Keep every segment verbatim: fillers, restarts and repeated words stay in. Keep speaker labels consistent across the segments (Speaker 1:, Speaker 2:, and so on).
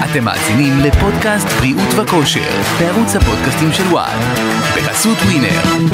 Speaker 1: אתם מאזינים לפודקאסט בריאות וכושר, בערוץ הפודקאסטים של וואן, בחסות ווינר.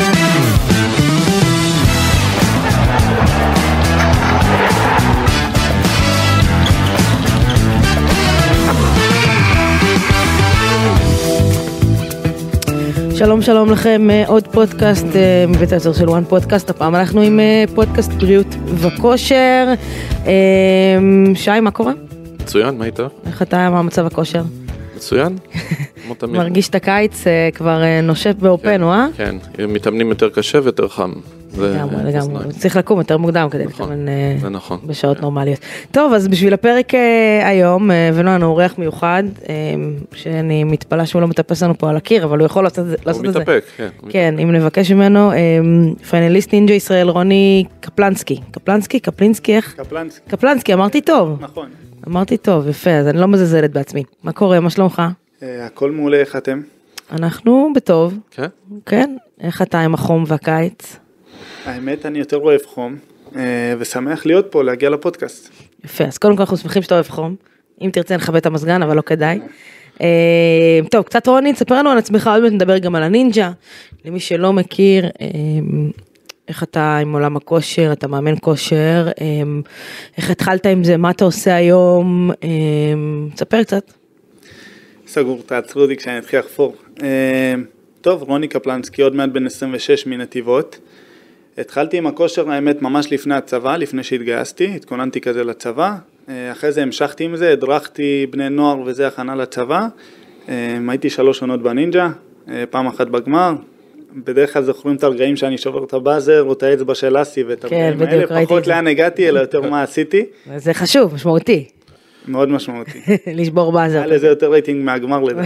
Speaker 2: שלום שלום לכם, עוד פודקאסט מבית היוצר של וואן פודקאסט. הפעם אנחנו עם פודקאסט בריאות וכושר. שי, מה קורה?
Speaker 3: מצוין, מה איתך?
Speaker 2: איך אתה, מה מצב הכושר?
Speaker 3: מצוין, כמו תמיד.
Speaker 2: מרגיש את הקיץ כבר נושף בעורפנו, אה?
Speaker 3: כן, מתאמנים יותר קשה ויותר חם.
Speaker 2: לגמרי, לגמרי. צריך לקום יותר מוקדם כדי להתאמן בשעות נורמליות. טוב, אז בשביל הפרק היום, הבאנו לנו אורח מיוחד, שאני מתפלאה שהוא לא מטפס לנו פה על הקיר, אבל הוא יכול לעשות את זה.
Speaker 3: הוא מתאפק, כן.
Speaker 2: כן, אם נבקש ממנו, פיינליסט נינג'ה ישראל רוני קפלנסקי. קפלנסקי? קפלינסקי, איך?
Speaker 4: קפלנסקי.
Speaker 2: קפלנסקי, אמרתי טוב.
Speaker 4: נכון.
Speaker 2: אמרתי טוב, יפה, אז אני לא מזלזלת בעצמי. מה קורה, מה שלומך?
Speaker 4: הכל מעולה, איך אתם?
Speaker 2: אנחנו בטוב.
Speaker 3: כן?
Speaker 2: כן. איך אתה עם החום והקיץ?
Speaker 4: האמת, אני יותר אוהב חום, ושמח להיות פה, להגיע לפודקאסט.
Speaker 2: יפה, אז קודם כל אנחנו שמחים שאתה אוהב חום. אם תרצה נכבה את המזגן, אבל לא כדאי. טוב, קצת רוני, תספר לנו על עצמך, עוד מעט נדבר גם על הנינג'ה. למי שלא מכיר, איך אתה עם עולם הכושר, אתה מאמן כושר, איך התחלת עם זה, מה אתה עושה היום, תספר קצת.
Speaker 4: סגור, תעצרו אותי כשאני אתחיל לחפור. טוב, רוני קפלנסקי, עוד מעט בן עשרים ושש מנתיבות. התחלתי עם הכושר, האמת, ממש לפני הצבא, לפני שהתגייסתי, התכוננתי כזה לצבא. אחרי זה המשכתי עם זה, הדרכתי בני נוער וזה הכנה לצבא. הייתי שלוש עונות בנינג'ה, פעם אחת בגמר. בדרך כלל זוכרים את הרגעים שאני שובר את הבאזר או את האצבע של אסי ואת הרגעים האלה, פחות לאן הגעתי, אלא יותר מה עשיתי.
Speaker 2: זה חשוב, משמעותי.
Speaker 4: מאוד משמעותי.
Speaker 2: לשבור באזר.
Speaker 4: היה לזה יותר רייטינג מהגמר לדעת.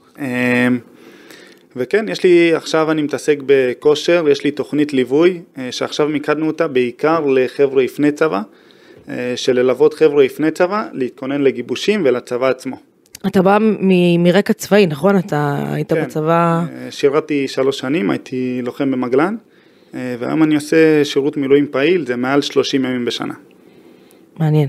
Speaker 4: וכן, יש לי, עכשיו אני מתעסק בכושר, יש לי תוכנית ליווי, שעכשיו מיקדנו אותה בעיקר לחבר'ה לפני צבא, של ללוות חבר'ה לפני צבא, להתכונן לגיבושים ולצבא עצמו.
Speaker 2: אתה בא מ- מרקע צבאי, נכון? אתה היית
Speaker 4: כן,
Speaker 2: בצבא...
Speaker 4: שירתי שלוש שנים, הייתי לוחם במגלן, והיום אני עושה שירות מילואים פעיל, זה מעל שלושים ימים בשנה.
Speaker 2: מעניין.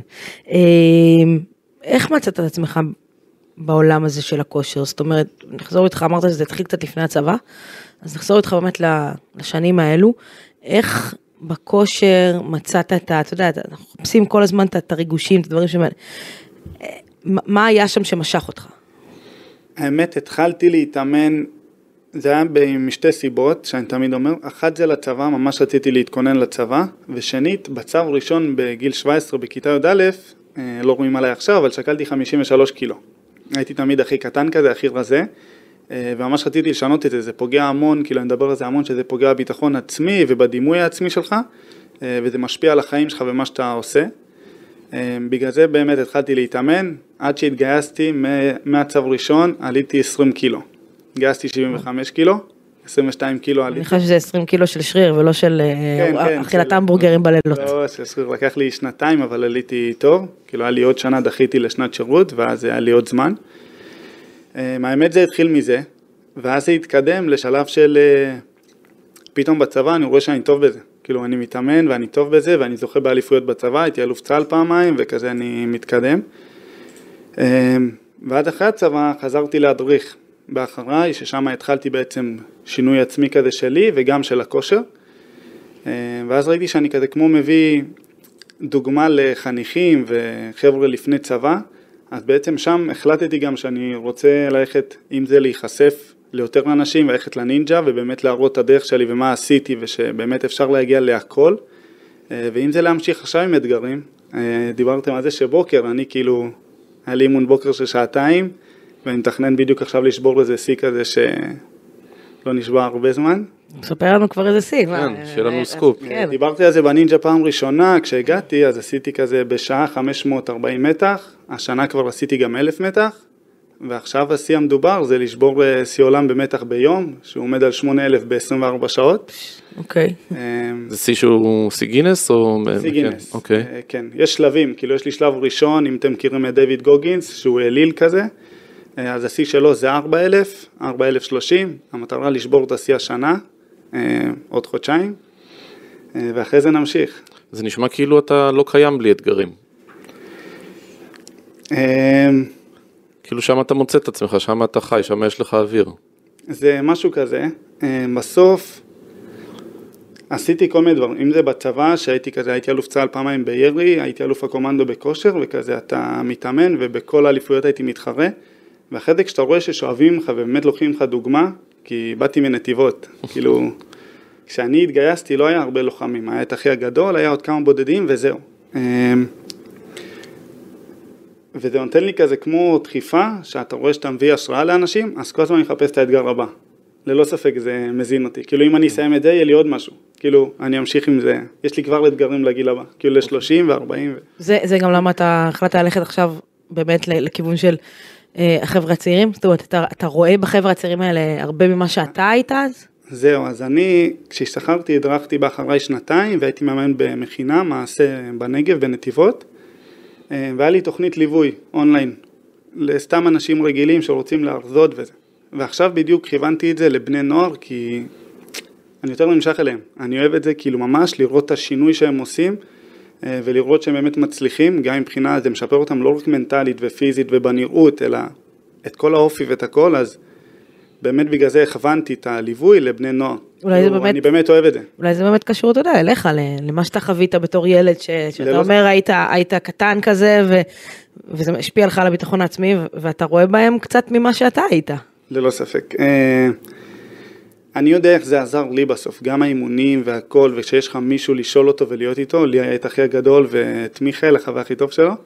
Speaker 2: איך מצאת את עצמך בעולם הזה של הכושר? זאת אומרת, נחזור איתך, אמרת שזה התחיל קצת לפני הצבא, אז נחזור איתך באמת לשנים האלו. איך בכושר מצאת את ה... אתה יודע, אנחנו חפשים כל הזמן את הריגושים, את הדברים שמעלה. מה היה שם שמשך אותך?
Speaker 4: האמת, התחלתי להתאמן, זה היה משתי סיבות, שאני תמיד אומר, אחת זה לצבא, ממש רציתי להתכונן לצבא, ושנית, בצו ראשון בגיל שבע עשרה בכיתה י' א', לא רואים עליי עכשיו, אבל שקלתי חמישים ושלוש קילו. הייתי תמיד הכי קטן כזה, הכי רזה, וממש רציתי לשנות את זה, זה פוגע המון, כאילו אני מדבר על זה המון, שזה פוגע בביטחון עצמי ובדימוי העצמי שלך, וזה משפיע על החיים שלך ומה שאתה עושה. בגלל זה באמת התחלתי להתאמן, עד שהתגייסתי מהצו ראשון, עליתי עשרים קילו. התגייסתי שבעים וחמש קילו, עשרים ושתיים קילו עליתי.
Speaker 2: אני חושב שזה עשרים קילו של שריר, ולא של אכילת המבורגרים בלילות.
Speaker 4: לא, של שריר, לקח לי שנתיים, אבל עליתי טוב, כאילו היה לי עוד שנה, דחיתי לשנת שירות, ואז היה לי עוד זמן. האמת זה התחיל מזה, ואז זה התקדם לשלב של, פתאום בצבא אני רואה שאני טוב בזה. כאילו אני מתאמן ואני טוב בזה, ואני זוכה באליפויות בצבא, הייתי אלוף צה"ל פעמיים, וכזה אני מתקדם. ועד אחרי הצבא חזרתי להדריך באחריי, ששם התחלתי בעצם שינוי עצמי כזה שלי, וגם של הכושר. ואז ראיתי שאני כזה כמו מביא דוגמה לחניכים וחבר'ה לפני צבא, אז בעצם שם החלטתי גם שאני רוצה ללכת עם זה להיחשף ליותר אנשים, ולכת לנינג'ה, ובאמת להראות את הדרך שלי ומה עשיתי, ושבאמת אפשר להגיע להכל. ואם זה להמשיך עכשיו עם אתגרים, דיברתם על זה שבוקר, אני כאילו, היה לי אימון בוקר של שעתיים, ואני מתכנן בדיוק עכשיו לשבור איזה שיא כזה שלא נשבע הרבה זמן.
Speaker 2: ספר לנו כבר איזה שיא.
Speaker 3: כן, שיהיה לנו סקופ.
Speaker 4: דיברתי על זה בנינג'ה פעם ראשונה, כשהגעתי, אז עשיתי כזה בשעה חמש מאות וארבעים מתח, השנה כבר עשיתי גם אלף מתח, ועכשיו השיא המדובר זה לשבור שיא עולם במתח ביום, שהוא עומד על שמונה אלף ב-עשרים וארבע שעות.
Speaker 2: אוקיי.
Speaker 3: זה שיא שהוא שיא גינס או...
Speaker 4: שיא גינס,
Speaker 3: אוקיי.
Speaker 4: כן. יש שלבים, כאילו יש לי שלב ראשון, אם אתם מכירים את דיוויד גוגינס, שהוא אליל כזה, אז השיא שלו זה ארבע אלף, ארבע אלף ושלושים, המטרה לשבור את השיא השנה, עוד חודשיים, ואחרי זה נמשיך.
Speaker 3: זה נשמע כאילו אתה לא קיים בלי אתגרים. כאילו שם אתה מוצא את עצמך, שם אתה חי, שם יש לך אוויר.
Speaker 4: זה משהו כזה, בסוף עשיתי כל מיני דברים, אם זה בצבא שהייתי כזה, הייתי אלוף צה"ל פעמיים בירי, הייתי אלוף הקומנדו בכושר וכזה אתה מתאמן ובכל האליפויות הייתי מתחרה, ואחרי זה כשאתה רואה ששואבים לך ובאמת לוקחים לך דוגמה, כי באתי מנתיבות, כאילו כשאני התגייסתי לא היה הרבה לוחמים, היה את אחי הגדול, היה עוד כמה בודדים וזהו. וזה נותן לי כזה כמו דחיפה, שאתה רואה שאתה מביא השראה לאנשים, אז כל הזמן אני מחפש את האתגר הבא. ללא ספק זה מזין אותי. כאילו אם אני אסיים את זה, יהיה לי עוד משהו. כאילו אני אמשיך עם זה. יש לי כבר אתגרים לגיל הבא. כאילו ל-שלושים ו-ארבעים.
Speaker 2: זה, זה גם למה אתה החלטת ללכת עכשיו באמת לכיוון של אה, החבר'ה הצעירים? זאת אומרת, אתה, אתה רואה בחבר'ה הצעירים האלה הרבה ממה שאתה היית אז?
Speaker 4: זהו, אז אני, כשהשתחררתי, הדרכתי באחריי שנתיים, והייתי מאמן במכינה, מעשה בנגב, בנתיבות. והיה לי תוכנית ליווי אונליין לסתם אנשים רגילים שרוצים להרזות וזה. ועכשיו בדיוק כיוונתי את זה לבני נוער כי אני יותר נמשך אליהם. אני אוהב את זה כאילו ממש לראות את השינוי שהם עושים ולראות שהם באמת מצליחים, גם מבחינה זה משפר אותם לא רק מנטלית ופיזית ובנראות, אלא את כל האופי ואת הכל, אז באמת בגלל זה הכוונתי את הליווי לבני נוער.
Speaker 2: אולי זה באמת,
Speaker 4: אני באמת אוהב את זה.
Speaker 2: אולי זה באמת קשור, אתה יודע, אליך, למה שאתה חווית בתור ילד, ש, שאתה אומר, היית, היית קטן כזה, ו, וזה משפיע לך על הביטחון העצמי, ואתה רואה בהם קצת ממה שאתה היית.
Speaker 4: ללא ספק. אני יודע איך זה עזר לי בסוף, גם האימונים והכל, וכשיש לך מישהו לשאול אותו ולהיות איתו, לי היה את הכי הגדול, ואת מיכאל, החבר הכי טוב שלו.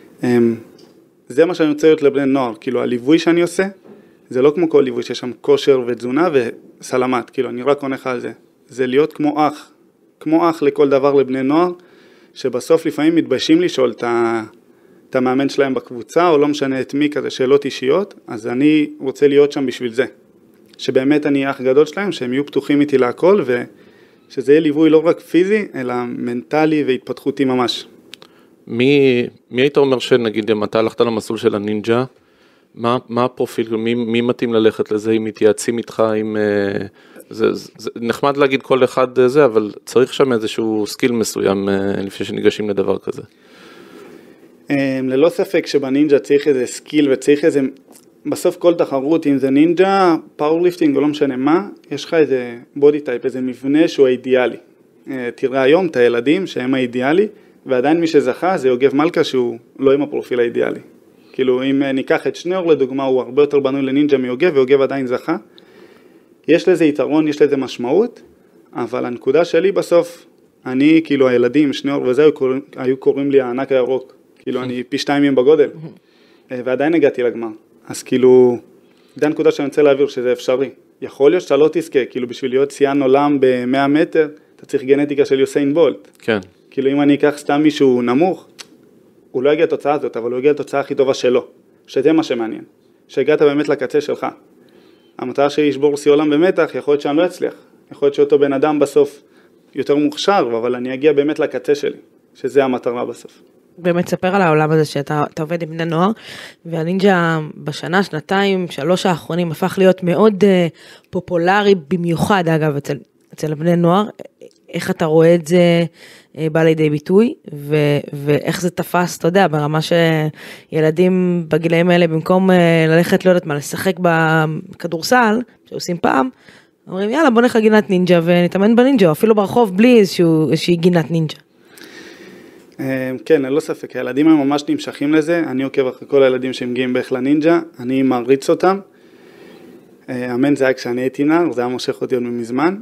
Speaker 4: זה מה שאני רוצה להיות לבני נוער, כאילו הליווי שאני עושה, זה לא כמו כל ליווי שיש שם כושר ותזונה וסלמת, כאילו אני רק עונה לך על זה. זה להיות כמו אח, כמו אח לכל דבר לבני נוער, שבסוף לפעמים מתביישים לשאול את, ה, את המאמן שלהם בקבוצה, או לא משנה את מי כזה, שאלות אישיות, אז אני רוצה להיות שם בשביל זה. שבאמת אני אח גדול שלהם, שהם יהיו פתוחים איתי להכל, ושזה יהיה ליווי לא רק פיזי, אלא מנטלי והתפתחותי ממש.
Speaker 3: מי, מי היית אומר שנגיד אם אתה הלכת למסלול של הנינג'ה, מה, מה הפרופיל, מי, מי מתאים ללכת לזה, אם מתייעצים איתך, אם, זה, זה, זה נחמד להגיד כל אחד זה, אבל צריך שם איזשהו סקיל מסוים לפני שניגשים לדבר כזה.
Speaker 4: ללא ספק שבנינג'ה צריך איזה סקיל וצריך איזה, בסוף כל תחרות, אם זה נינג'ה, פאורליפטינג או לא משנה מה, יש לך איזה בודי טייפ, איזה מבנה שהוא האידיאלי. תראה היום את הילדים שהם האידיאלי, ועדיין מי שזכה זה יוגב מלכה שהוא לא עם הפרופיל האידיאלי. כאילו אם ניקח את שניאור לדוגמה, הוא הרבה יותר בנוי לנינג'ה מיוגב, ויוגב עדיין זכה. יש לזה יתרון, יש לזה משמעות, אבל הנקודה שלי בסוף, אני כאילו הילדים, שניאור וזה, היו קוראים לי הענק הירוק. כאילו אני פי שתיים בגודל, ועדיין הגעתי לגמר. אז כאילו, זה הנקודה שאני רוצה להעביר שזה אפשרי. יכול להיות שאתה לא תזכה, כאילו בשביל להיות שיאן עולם ב-מאה מטר, אתה צריך גנטיקה של יוסיין בולט.
Speaker 3: כן. כאילו
Speaker 4: אם אני אקח סתם מישהו נמוך, הוא לא יגיע לתוצאה הזאת, אבל הוא יגיע לתוצאה הכי טובה שלו. שזה מה שמעניין. שהגעת באמת לקצה שלך. המטרה שלי לשבור שיא עולם במתח, יכול להיות שאני לא אצליח. יכול להיות שאותו בן אדם בסוף יותר מוכשר, אבל אני אגיע באמת לקצה שלי. שזה המטרה בסוף.
Speaker 2: באמת ספר על העולם הזה שאתה עובד עם בני נוער, והנינג'ה בשנה, שנתיים, שלוש האחרונים הפך להיות מאוד uh, פופולרי, במיוחד אגב אצל, אצל בני נוער. איך אתה רואה את זה uh, בא לידי ביטוי, ו, ואיך זה תפס, אתה יודע, ברמה שילדים בגילאים האלה, במקום uh, ללכת, לא יודעת מה, לשחק בכדורסל, שעושים פעם, אומרים יאללה בוא נלך לגינת נינג'ה ונתאמן בנינג'ה, אפילו ברחוב בלי איזשהו, איזושהי גינת נינג'ה.
Speaker 4: כן, ללא ספק, הילדים הם ממש נמשכים לזה, אני עוקב אחרי כל הילדים שמגיעים בערך לנינג'ה, אני מעריץ אותם, אמן זה היה כשאני הייתי נער, זה היה מושך אותי עוד מזמן,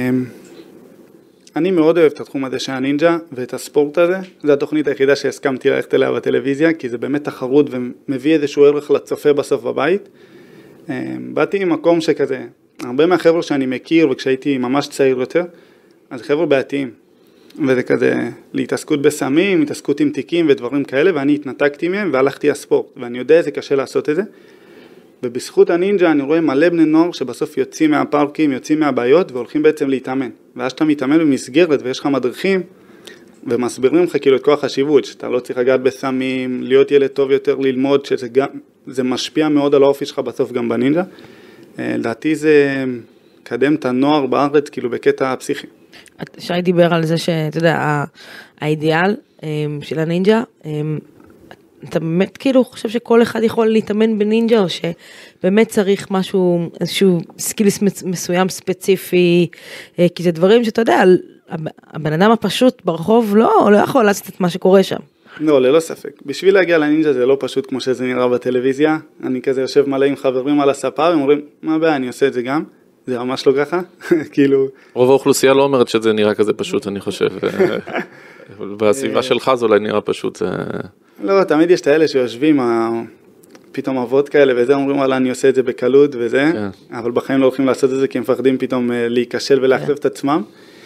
Speaker 4: אני מאוד אוהב את התחום הזה של הנינג'ה ואת הספורט הזה, זו התוכנית היחידה שהסכמתי ללכת אליה בטלוויזיה, כי זה באמת תחרות ומביא איזשהו ערך לצופה בסוף בבית, באתי ממקום שכזה, הרבה מהחבר'ה שאני מכיר וכשהייתי ממש צעיר יותר, אז חבר'ה בעתיים, וזה כזה להתעסקות בסמים, התעסקות עם תיקים ודברים כאלה, ואני התנתקתי מהם והלכתי לספורט, ואני יודע איזה קשה לעשות את זה, ובזכות הנינג'ה אני רואה מלא בני נוער שבסוף יוצאים מהפארקים, יוצאים מהבעיות והולכים בעצם להתאמן, ואז שאתה מתאמן במסגרת ויש לך מדריכים, ומסבירים לך כאילו את כל החשיבות, שאתה לא צריך לגעת בסמים, להיות ילד טוב יותר, ללמוד, שזה גם, זה משפיע מאוד על האופי שלך בסוף גם בנינג'ה, לדעתי זה קדם את הנוער בארץ כאילו בקטע פסיכי. שי
Speaker 2: דיבר על זה שאתה יודע, האידיאל של הנינג'ה, אתה באמת כאילו חושב שכל אחד יכול להתאמן בנינג'ה, או שבאמת צריך משהו, איזשהו סקילס מסוים ספציפי, כי זה דברים שאתה יודע, הבן אדם הפשוט ברחוב לא, לא יכול לעשות את מה שקורה שם.
Speaker 4: לא, ללא ספק. בשביל להגיע לנינג'ה זה לא פשוט כמו שזה נראה בטלוויזיה. אני כזה יושב מלא עם חברים על הספה, והם אומרים, מה הבעיה, אני עושה את זה גם. זה ממש לא ככה, כאילו...
Speaker 3: רוב האוכלוסייה לא אומרת שזה נראה כזה פשוט, אני חושב. בסביבה שלך זה אולי נראה פשוט. זה...
Speaker 4: לא, תמיד יש את האלה שיושבים, פתאום אבות כאלה, וזה אומרים, וואלה, אני עושה את זה בקלות וזה, אבל בחיים לא הולכים לעשות את זה, כי הם מפחדים פתאום להיכשל ולהחלף את עצמם.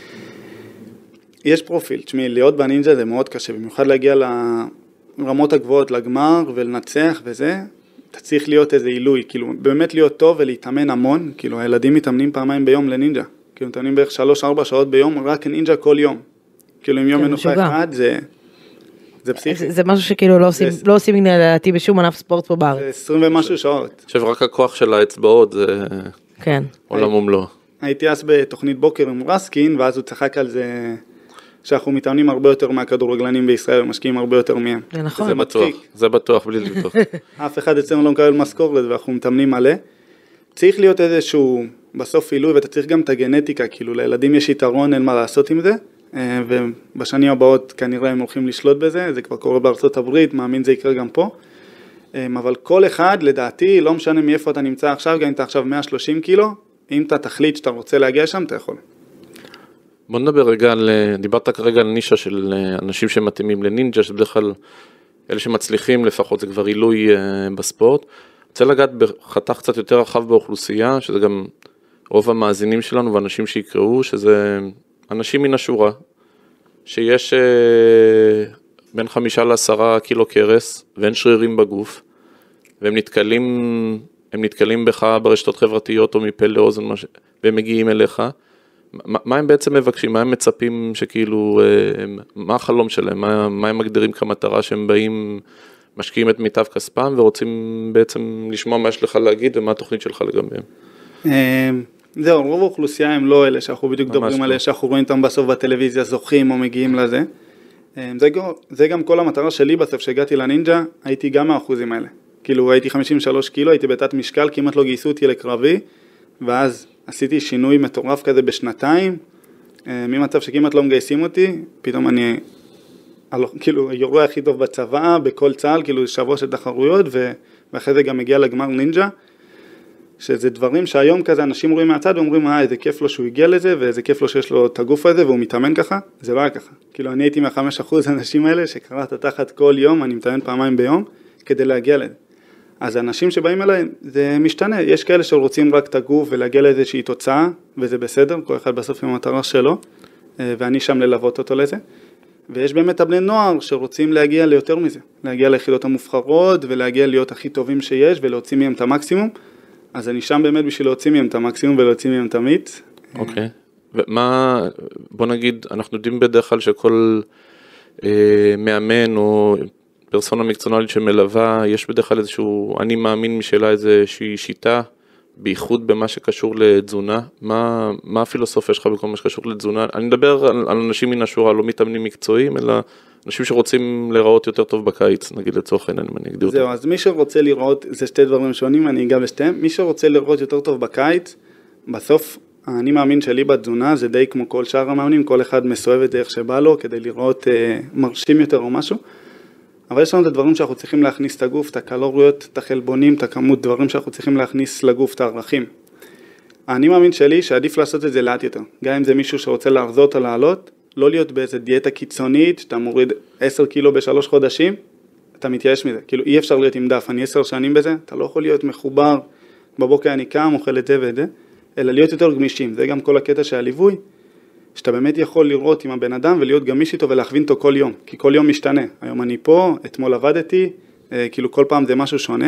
Speaker 4: יש פרופיל, תשמעי, להיות בנינג'ה זה מאוד קשה, במיוחד להגיע לרמות הגבוהות, לגמר ולנצח וזה, אתה צריך להיות איזה עילוי, כאילו באמת להיות טוב ולהתאמן המון, כאילו הילדים מתאמנים פעמיים ביום לנינג'ה, כאילו מתאמנים בערך שלוש ארבע שעות ביום, רק נינג'ה כל יום, כאילו עם יום מנוחה אחד זה, זה פסיכי.
Speaker 2: זה משהו שכאילו לא עושים, לא עושים לדעתי בשום ענף ספורט פה בארץ.
Speaker 4: זה עשרים ומשהו שעות.
Speaker 3: עכשיו רק הכוח של האצבעות זה
Speaker 2: כן.
Speaker 3: עולם ומלואו.
Speaker 4: הייתי אז בתוכנית בוקר עם רסקין, ואז הוא צחק על זה... שאנחנו מתאמנים הרבה יותר מהכדורגלנים בישראל, ומשקיעים הרבה יותר מהם.
Speaker 2: זה נכון.
Speaker 3: זה בטוח, זה בטוח, בלי לבטוח.
Speaker 4: אף אחד אצלנו לא מקבל משכורת, ואנחנו מתאמנים מלא. צריך להיות איזשהו, בסוף עילוי, ואתה צריך גם את הגנטיקה, כאילו לילדים יש יתרון, אין מה לעשות עם זה, ובשנים הבאות כנראה הם הולכים לשלוט בזה, זה כבר קורה בארצות הברית, מאמין זה יקרה גם פה. אבל כל אחד, לדעתי, לא משנה מאיפה אתה נמצא עכשיו, גם אם אתה עכשיו מאה ושלושים קילו, אם אתה תחליט שאתה רוצה להגיע שם, אתה יכול.
Speaker 3: בוא נדבר רגע על, דיברת כרגע על נישה של אנשים שמתאימים לנינג'ה, שבדרך כלל אלה שמצליחים לפחות, זה כבר עילוי בספורט. רוצה לגעת בחתך קצת יותר רחב באוכלוסייה, שזה גם רוב המאזינים שלנו ואנשים שיקראו, שזה אנשים מן השורה, שיש בין חמישה לעשרה קילו קרס, ואין שרירים בגוף, והם נתקלים, הם נתקלים בך ברשתות חברתיות או מפה לאוזן, והם מגיעים אליך. מה, מה הם בעצם מבקשים? מה הם מצפים שכאילו, מה החלום שלהם? מה, מה הם מגדירים כמטרה שהם באים, משקיעים את מיטב כספם ורוצים בעצם לשמוע מה יש לך להגיד ומה התוכנית שלך לגביהם?
Speaker 4: זהו, רוב האוכלוסייה הם לא אלה שאנחנו בדיוק מדברים עליהם, שאנחנו רואים אותם בסוף בטלוויזיה, זוכים או מגיעים לזה. זה, זה גם כל המטרה שלי בסוף, שהגעתי לנינג'ה, הייתי גם מהאחוזים האלה. כאילו הייתי חמישים ושלוש קילו, הייתי בתת משקל, כמעט לא גייסו אותי לקרבי, ואז עשיתי שינוי מטורף כזה בשנתיים, ממצב שכמעט לא מגייסים אותי, פתאום אני, כאילו, יורה הכי טוב בצבא, בכל צהל, כאילו, שבוע של תחרויות, ואחרי זה גם מגיע לגמר נינג'ה, שזה דברים שהיום כזה אנשים רואים מהצד, ואומרים, אה, איזה כיף לו שהוא הגיע לזה, ואיזה כיף לו שיש לו את הגוף הזה, והוא מתאמן ככה, זה לא היה ככה. כאילו, אני הייתי מהחמש אחוז האנשים האלה, שקראת תחת כל יום, אני מתאמן פעמיים ביום, כדי להגיע לזה. אז האנשים שבאים אליי, זה משתנה, יש כאלה שרוצים רק את הגוף ולהגיע לאיזושהי תוצאה, וזה בסדר, כל אחד בסוף עם המטרה שלו, ואני שם ללוות אותו לזה. ויש באמת הבני נוער שרוצים להגיע ליותר מזה, להגיע ליחידות המובחרות, ולהגיע להיות הכי טובים שיש, ולהוציא מהם את המקסימום. אז אני שם באמת בשביל להוציא מהם את המקסימום, ולהוציא מהם את המיץ.
Speaker 3: אוקיי. ומה, בוא נגיד, אנחנו יודעים בדרך כלל שכל אה, מאמן או פרסונה מקצוענלית שמלווה, יש בדרך כלל איזשהו, אני מאמין משאלה איזושהי שיטה, בייחוד במה שקשור לתזונה. מה, מה הפילוסופיה שלך בכל מה שקשור לתזונה? אני מדבר על, על אנשים מן השורה, לא מתאמנים מקצועיים, אלא אנשים שרוצים לראות יותר טוב בקיץ, נגיד לצורך העניין, אם אני אגדיר אותם.
Speaker 4: זהו, אז מי שרוצה לראות, זה שתי דברים שונים, אני אגע לשתיהם, מי שרוצה לראות יותר טוב בקיץ, בסוף, אני מאמין שלי בתזונה, זה די כמו כל שאר המאמנים, כל אחד מסואב את זה איך שבא לו, כדי לראות אה, מרשים יותר או משהו, אבל יש לנו את הדברים שאנחנו צריכים להכניס את הגוף, את הקלוריות, את החלבונים, את הכמות דברים שאנחנו צריכים להכניס לגוף, את הערכים. אני מאמין שלי שעדיף לעשות את זה לאט יותר. גם אם זה מישהו שרוצה להחזות או לעלות, לא להיות באיזה דיאטה קיצונית, שאתה מוריד עשר קילו בשלוש חודשים, אתה מתייאש מזה. כאילו אי אפשר להיות עם דף, אני עשר שנים בזה, אתה לא יכול להיות מחובר, בבוקר אני קם, אוכל את זה ואת זה, אלא להיות יותר גמישים. זה גם כל הקטע של הליווי, שאתה באמת יכול לראות עם הבן אדם ולהיות גמיש איתו ולהכווין אותו כל יום, כי כל יום משתנה. היום אני פה, אתמול עבדתי, כאילו כל פעם זה משהו שונה.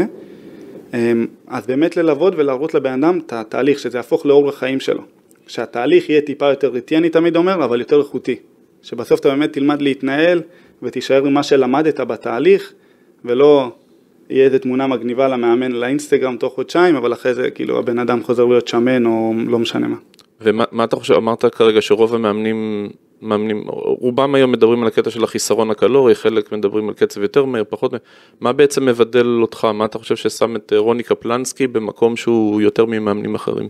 Speaker 4: אז באמת ללוות ולהראות לבן אדם את התהליך, שזה יהפוך לאורח החיים שלו. שהתהליך יהיה טיפה יותר איטי, אני תמיד אומר, אבל יותר איכותי. שבסוף אתה באמת תלמד להתנהל ותישאר עם מה שלמדת בתהליך, ולא יהיה איזו תמונה מגניבה למאמן לאינסטגרם תוך חודשיים, אבל אחרי זה כאילו הבן אדם חוזר להיות שמן או לא משנה מה.
Speaker 3: ומה אתה חושב, אמרת כרגע שרוב המאמנים מאמנים, רובם היום מדברים על הקטע של החיסרון הקלורי, חלק מדברים על קצב יותר מהר, פחות מהר, מה בעצם מבדל אותך, מה אתה חושב ששם את רוני קפלנסקי במקום שהוא יותר ממאמנים אחרים?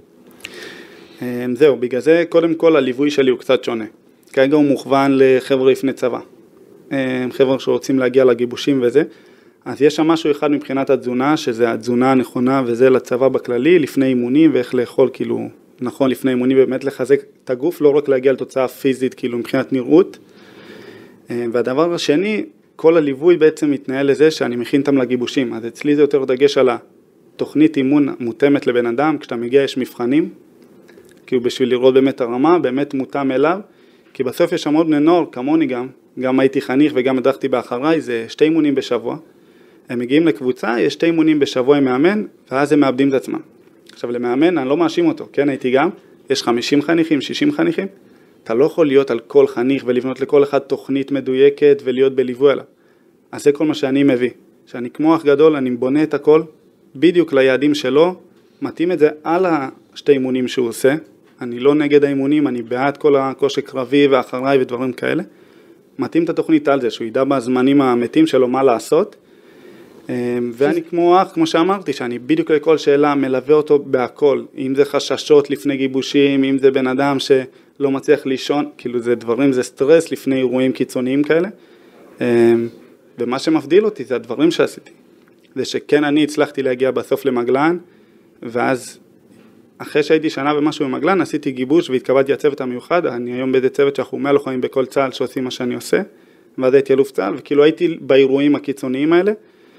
Speaker 4: זהו, בגלל זה קודם כל הליווי שלי הוא קצת שונה, כרגע הוא מוכוון לחבר'ה לפני צבא, חבר'ה שרוצים להגיע לגיבושים וזה, אז יש שם משהו אחד מבחינת התזונה, שזה התזונה הנכונה וזה לצבא בכללי, לפני אימונים ואיך לאכול כאילו, נכון, לפני אימונים באמת לחזק את הגוף, לא רק להגיע לתוצאה פיזית כאילו מבחינת נראות. והדבר השני, כל הליווי בעצם מתנהל לזה שאני מכין אותם לגיבושים, אז אצלי זה יותר דגש על התוכנית אימון מותאמת לבן אדם, כשאתה מגיע יש מבחנים, כאילו בשביל לראות באמת הרמה, באמת מותאם אליו, כי בסוף יש שם עוד בני נוער, כמוני גם, גם הייתי חניך וגם הדרכתי באחריי, זה שתי אימונים בשבוע, הם מגיעים לקבוצה, יש שתי אימונים בשבוע עם מאמן, ואז הם מאבדים את עצמם. עכשיו למאמן, אני לא מאשים אותו, כן, הייתי גם, יש חמישים חניכים, שישים חניכים, אתה לא יכול להיות על כל חניך ולבנות לכל אחד תוכנית מדויקת ולהיות בליווי עליו. אז זה כל מה שאני מביא, שאני כמו אח גדול, אני בונה את הכל, בדיוק ליעדים שלו, מתאים את זה על השתי אימונים שהוא עושה, אני לא נגד האימונים, אני בעד כל הכושר קרבי ואחריי ודברים כאלה, מתאים את התוכנית על זה, שהוא ידע בזמנים המתים שלו מה לעשות, ואני כמו אח, כמו שאמרתי, שאני בדיוק לכל שאלה מלווה אותו בהכל, אם זה חששות לפני גיבושים, אם זה בן אדם שלא מצליח לישון, כאילו זה דברים, זה סטרס לפני אירועים קיצוניים כאלה, ומה שמבדיל אותי זה הדברים שעשיתי, זה שכן אני הצלחתי להגיע בסוף למגלן, ואז אחרי שהייתי שנה ומשהו במגלן, עשיתי גיבוש והתקבלתי הצוות המיוחד, אני היום באיזה צוות שאנחנו מהלוחמים בכל צה"ל שעושים מה שאני עושה, ואז הייתי אלוף צה"ל, וכאילו הייתי באירועים הקיצוניים האלה,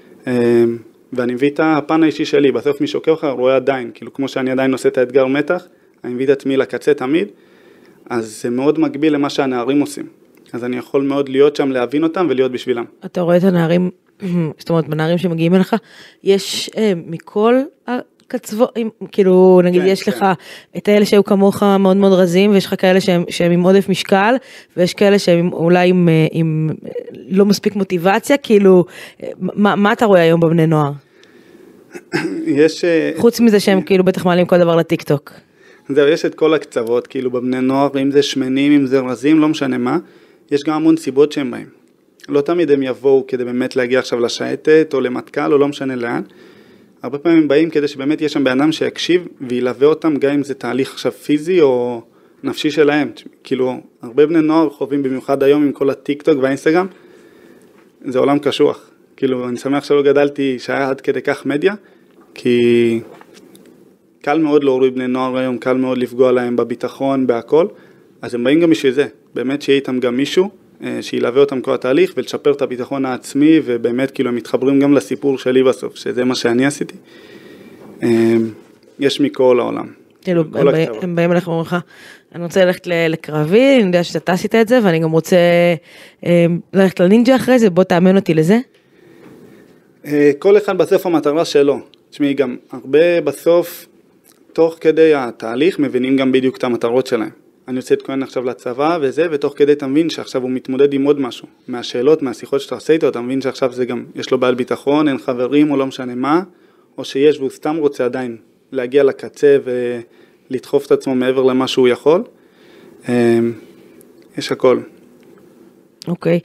Speaker 4: ואני מביא את הפן האישי שלי, בסוף מי שעוקב אחר רואה עדיין, כאילו כמו שאני עדיין נושא את האתגר מתח, אני מביא את עצמי לקצה תמיד, אז זה מאוד מקביל למה שהנערים עושים, אז אני יכול מאוד להיות שם, להבין אותם ולהיות בשבילם.
Speaker 2: אתה רואה את הנערים, זאת אומרת, בנערים שמגיעים אליך, יש אה, מכל הקצוות, כאילו נגיד כן, יש כן. לך את האלה שהיו כמוך מאוד מאוד רזים, ויש לך כאלה שהם, שהם עם עודף משקל, ויש כאלה שהם אולי עם, עם לא מספיק מוטיבציה, כאילו, מה, מה אתה רואה היום בבני נוער?
Speaker 4: יש...
Speaker 2: חוץ מזה שהם כאילו בטח מעלים כל דבר לטיק טוק.
Speaker 4: זהו, יש את כל הקצוות, כאילו בבני נוער, אם זה שמנים, אם זה רזים, לא משנה מה, יש גם המון סיבות שהם באים. לא תמיד הם יבואו כדי באמת להגיע עכשיו לשייטת, או למטכ"ל, או לא משנה לאן. הרבה פעמים הם באים כדי שבאמת יש שם בן אדם שיקשיב, וילווה אותם גם אם זה תהליך עכשיו פיזי, או נפשי שלהם. כאילו, הרבה בני נוער חווים במיוחד היום עם כל הטיק טוק והאינסטגרם, זה עולם קשוח. כאילו, אני שמח שלא גדלתי שהיה עד כדי כך מדיה, כי קל מאוד להוריד בני נוער היום, קל מאוד לפגוע להם בביטחון, בהכל, אז הם באים גם בשביל זה. באמת שיהיה איתם גם מישהו, שילווה אותם כל התהליך ולשפר את הביטחון העצמי, ובאמת כאילו הם מתחברים גם לסיפור שלי בסוף, שזה מה שאני עשיתי. יש מכל העולם.
Speaker 2: כאילו, הם באים אליך ואומרים לך, אני רוצה ללכת לקרבי, אני יודע שאתה עשית את זה, ואני גם רוצה ללכת לנינג'ה אחרי זה, בוא תאמן אותי לזה.
Speaker 4: כל אחד בסוף המטרה שלו. תשמעי, גם הרבה בסוף, תוך כדי התהליך, מבינים גם בדיוק את המטרות שלהם. אני רוצה להתכונן עכשיו לצבא וזה, ותוך כדי אתה מבין שעכשיו הוא מתמודד עם עוד משהו. מהשאלות, מהשיחות שאתה עושה איתו, אתה מבין שעכשיו זה גם, יש לו בעל ביטחון, אין חברים או לא משנה מה, או שיש והוא סתם רוצה עדיין להגיע לקצה ולדחוף את עצמו מעבר למה שהוא יכול. יש הכל.
Speaker 2: אוקיי.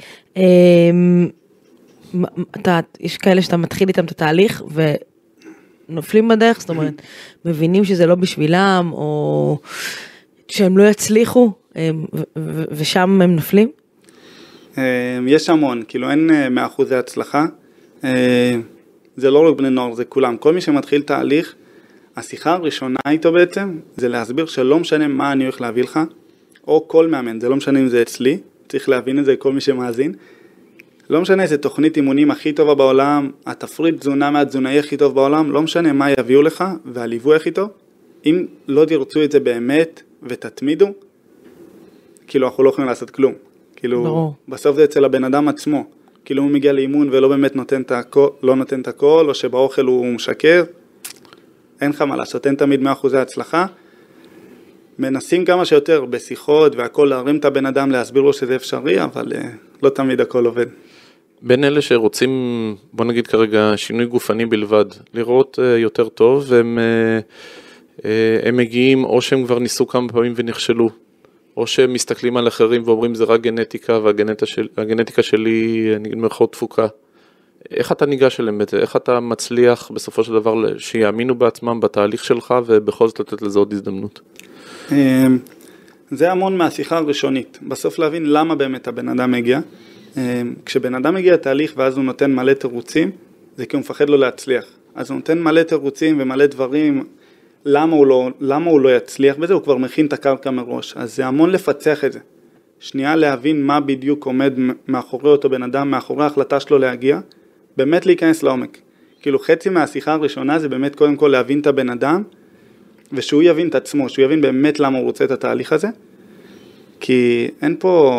Speaker 2: יש כאלה שאתה מתחיל איתם את התהליך ונופלים בדרך, זאת אומרת, מבינים שזה לא בשבילם, או שהם לא יצליחו, ושם הם נופלים?
Speaker 4: יש המון, כאילו אין מאה אחוזי הצלחה, זה לא רק בני נוער, זה כולם. כל מי שמתחיל תהליך, השיחה הראשונה איתו בעצם, זה להסביר שלא משנה מה אני הולך להביא לך, או כל מאמן, זה לא משנה אם זה אצלי, צריך להבין את זה כל מי שמאזין, לא משנה איזה תוכנית אימונים הכי טובה בעולם, התפריט תזונה מהתזונאי הכי טוב בעולם, לא משנה מה יביאו לך, והליווי הכי טוב, אם לא תרצו את זה באמת ותתמידו, כאילו אנחנו לא יכולים לעשות כלום. כאילו, ברור. בסוף זה אצל הבן אדם עצמו. כאילו הוא מגיע לאימון ולא באמת נותן את הכל, לא נותן את הכל, או שבאוכל הוא משקר. אין לך מה לעשות, אין תמיד מאה אחוזי הצלחה. מנסים כמה שיותר בשיחות והכל להרים את הבן אדם, להסביר לו שזה אפשרי, אבל uh, לא תמיד הכל עובד.
Speaker 3: בין אלה שרוצים, בוא נגיד כרגע, שינוי גופני בלבד, לראות uh, יותר טוב, והם uh, uh, הם מגיעים או שהם כבר ניסו כמה פעמים ונכשלו, או שמסתכלים על אחרים ואומרים זה רק גנטיקה, והגנטיקה של, הגנטיקה שלי, נגיד מרחוב תפוקה. איך אתה ניגש אליהם בזה? איך אתה מצליח בסופו של דבר שיאמינו בעצמם בתהליך שלך, ובכל זאת לתת לזה עוד הזדמנות?
Speaker 4: זה המון מהשיחה הראשונית. בסוף להבין למה באמת הבן אדם מגיע. כשבן אדם מגיע לתהליך ואז הוא נותן מלא תירוצים, זה כי הוא מפחד לו להצליח. אז הוא נותן מלא תירוצים ומלא דברים, למה הוא לא, למה הוא לא יצליח בזה, הוא כבר מכין את הקרקע מראש. אז זה המון לפצח את זה. שנייה להבין מה בדיוק עומד מאחורי אותו בן אדם, מאחורי ההחלטה שלו להגיע, באמת להיכנס לעומק. כאילו חצי מהשיחה הראשונה זה באמת קודם כל להבין את הבן אדם, ושהוא יבין את עצמו, שהוא יבין באמת למה הוא רוצה את התהליך הזה, כי אין פה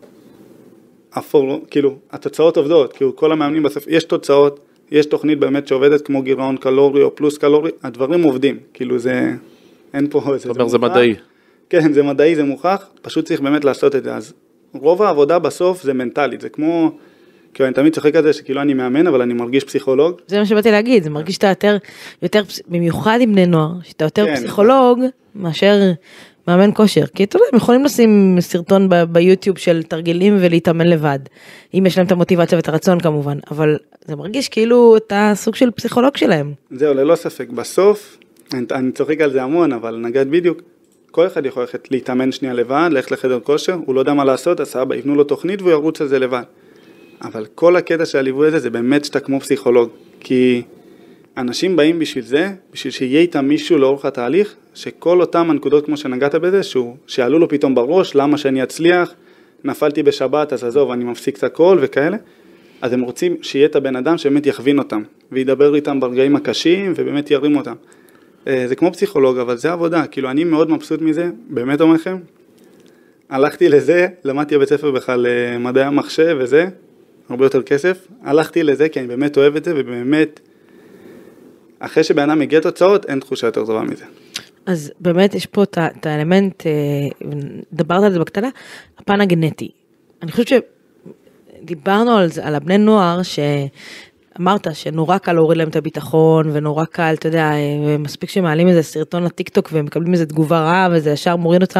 Speaker 4: אפור, כאילו, התוצאות עובדות, כאילו כל המאמנים בסוף, יש תוצאות, יש תוכנית באמת שעובדת כמו גירעון קלורי או פלוס קלורי, הדברים עובדים, כאילו זה, אין פה, זה,
Speaker 3: זאת אומרת, זה מדעי.
Speaker 4: כן, זה מדעי, זה מוכח, פשוט צריך באמת לעשות את זה, אז רוב העבודה בסוף זה מנטלית, זה כמו, כאילו אני תמיד צוחק על זה שכאילו אני מאמן, אבל אני מרגיש פסיכולוג.
Speaker 2: זה מה שבאתי להגיד, זה מרגיש שאתה יותר, יותר, במיוחד עם בני נוער, שאתה יותר כן, פסיכולוג מאשר מאמן כושר, כי אתה יודע, הם יכולים לשים סרטון ב- ביוטיוב של תרגילים ולהתאמן לבד, אם יש להם את המוטיבציה ואת הרצון כמובן, אבל זה מרגיש כאילו אתה סוג של פסיכולוג שלהם.
Speaker 4: זהו, ללא ספק, בסוף, אני, אני צוחק על זה המון, אבל נגעת בדיוק, כל אחד יכול ללכת להתאמן שנייה לבד, ללכת לחדר כושר, הוא לא יודע מה לעשות, אז סבא, יבנו לו תוכנית והוא ירוץ על זה לבד. אבל כל הקטע של הליווי הזה, זה באמת שאתה כמו פסיכולוג, כי אנשים באים בשביל זה, בשביל שיהיה איתם מישהו לאורך התהליך, שכל אותם הנקודות כמו שנגעת בזה, שהוא, שעלו לו פתאום בראש, למה שאני אצליח, נפלתי בשבת, אז עזוב, אני מפסיק את הכל וכאלה, אז הם רוצים שיהיה את הבן אדם שבאמת יכווין אותם, וידבר איתם ברגעים הקשים, ובאמת ירים אותם. זה כמו פסיכולוג, אבל זה עבודה, כאילו אני מאוד מבסוט מזה, באמת אומר לכם, הלכתי לזה, למדתי בבית ספר בכלל מדעי המחשב וזה, הרבה יותר כסף, הלכתי לזה כי אני באמת אוהב את זה, ובאמת, אחרי שבן אדם מגיע תוצאות, אין תחושה יותר טובה מזה.
Speaker 2: אז באמת יש פה את האלמנט, דברת על זה בקטנה, הפן הגנטי. אני חושבת שדיברנו על זה, על הבני נוער, שאמרת שנורא קל להוריד להם את הביטחון, ונורא קל, אתה יודע, מספיק שמעלים איזה סרטון לטיקטוק, ומקבלים איזה תגובה רעה, וזה ישר מוריד אותם.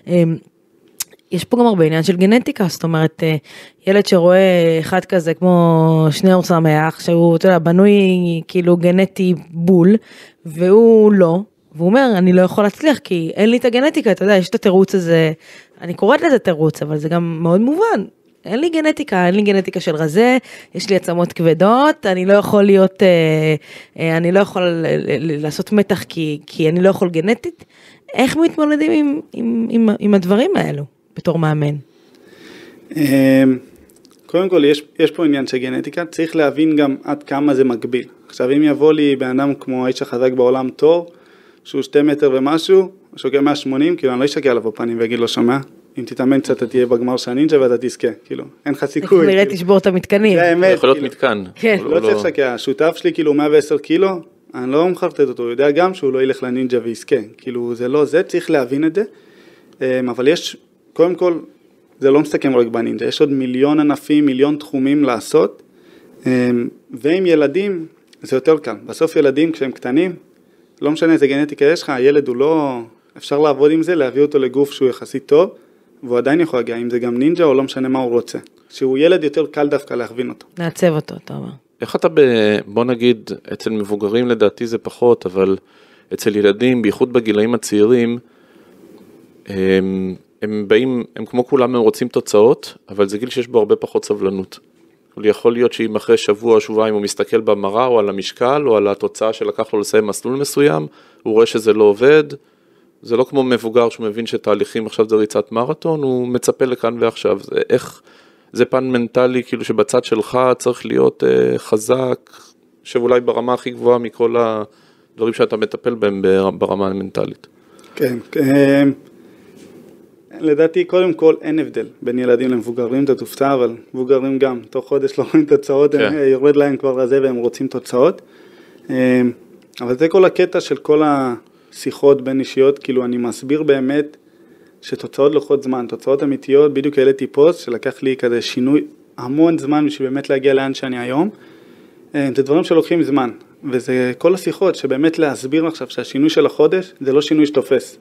Speaker 2: יש פה גם הרבה עניין של גנטיקה, זאת אומרת, ילד שרואה אחד כזה כמו שניאור שמח, שהוא, אתה יודע, בנוי כאילו גנטי בול, והוא לא, והוא אומר, אני לא יכול להצליח, כי אין לי את הגנטיקה, אתה יודע, יש את התירוץ הזה, אני קוראת לזה תירוץ, אבל זה גם מאוד מובן, אין לי גנטיקה, אין לי גנטיקה של רזה, יש לי עצמות כבדות, אני לא יכול להיות, אני לא יכול לעשות מתח, כי, כי אני לא יכול גנטית, איך מתמודדים עם, עם, עם, עם הדברים האלו? בתור מאמן?
Speaker 4: קודם כל, יש, יש פה עניין של גנטיקה, צריך להבין גם עד כמה זה מגביל. עכשיו, אם יבוא לי בן אדם כמו האיש החזק בעולם תור, שהוא שתי מטר ומשהו, שוקע מאה ושמונים, כאילו אני לא אשקע עליו בפנים ויגיד לו שומע, אם תתאמן קצת אתה תהיה בגמר של הנינג'ה ואתה תזכה, כאילו, אין לך סיכוי.
Speaker 2: זה כנראה תשבור את המתקנים.
Speaker 4: זה האמת.
Speaker 3: יכול להיות מתקן.
Speaker 2: כן.
Speaker 4: לא צריך לשקע, השותף שלי כאילו מאה ועשר קילו, אני לא מחרטט אותו, הוא יודע גם שהוא לא ילך לנינג'ה ויזכה, כאילו זה לא זה, צריך להבין את זה, אבל יש קודם כל, זה לא מסתכם רק בנינג'ה, יש עוד מיליון ענפים, מיליון תחומים לעשות, ועם ילדים זה יותר קל. בסוף ילדים כשהם קטנים, לא משנה איזה גנטיקה יש לך, הילד הוא לא, אפשר לעבוד עם זה, להביא אותו לגוף שהוא יחסית טוב, והוא עדיין יכול להגיע, אם זה גם נינג'ה או לא משנה מה הוא רוצה. שהוא ילד יותר קל דווקא להכווין אותו.
Speaker 2: נעצב אותו, אתה אומר.
Speaker 3: איך אתה, ב, בוא נגיד, אצל מבוגרים לדעתי זה פחות, אבל אצל ילדים, בייחוד בגילאים הצעירים, הם, הם באים, הם כמו כולם, הם רוצים תוצאות, אבל זה גיל שיש בו הרבה פחות סבלנות. יכול להיות שאם אחרי שבוע או שבועיים הוא מסתכל במראה או על המשקל או על התוצאה שלקח לו לסיים מסלול מסוים, הוא רואה שזה לא עובד, זה לא כמו מבוגר שהוא מבין שתהליכים עכשיו זה ריצת מרתון, הוא מצפה לכאן ועכשיו. זה, איך, זה פן מנטלי כאילו שבצד שלך צריך להיות אה, חזק, שאולי ברמה הכי גבוהה מכל הדברים שאתה מטפל בהם ברמה המנטלית.
Speaker 4: כן, כן. לדעתי, קודם כל, אין הבדל בין ילדים למבוגרים, אתה תופתע, אבל מבוגרים גם, תוך חודש לא רואים תוצאות, כן. יורד להם כבר לזה והם רוצים תוצאות. אבל זה כל הקטע של כל השיחות בין אישיות, כאילו אני מסביר באמת שתוצאות לוקחות זמן, תוצאות אמיתיות, בדיוק העליתי פוסט שלקח לי כזה שינוי המון זמן בשביל באמת להגיע לאן שאני היום. זה דברים שלוקחים זמן, וזה כל השיחות שבאמת להסביר עכשיו שהשינוי של החודש זה לא שינוי שתופס.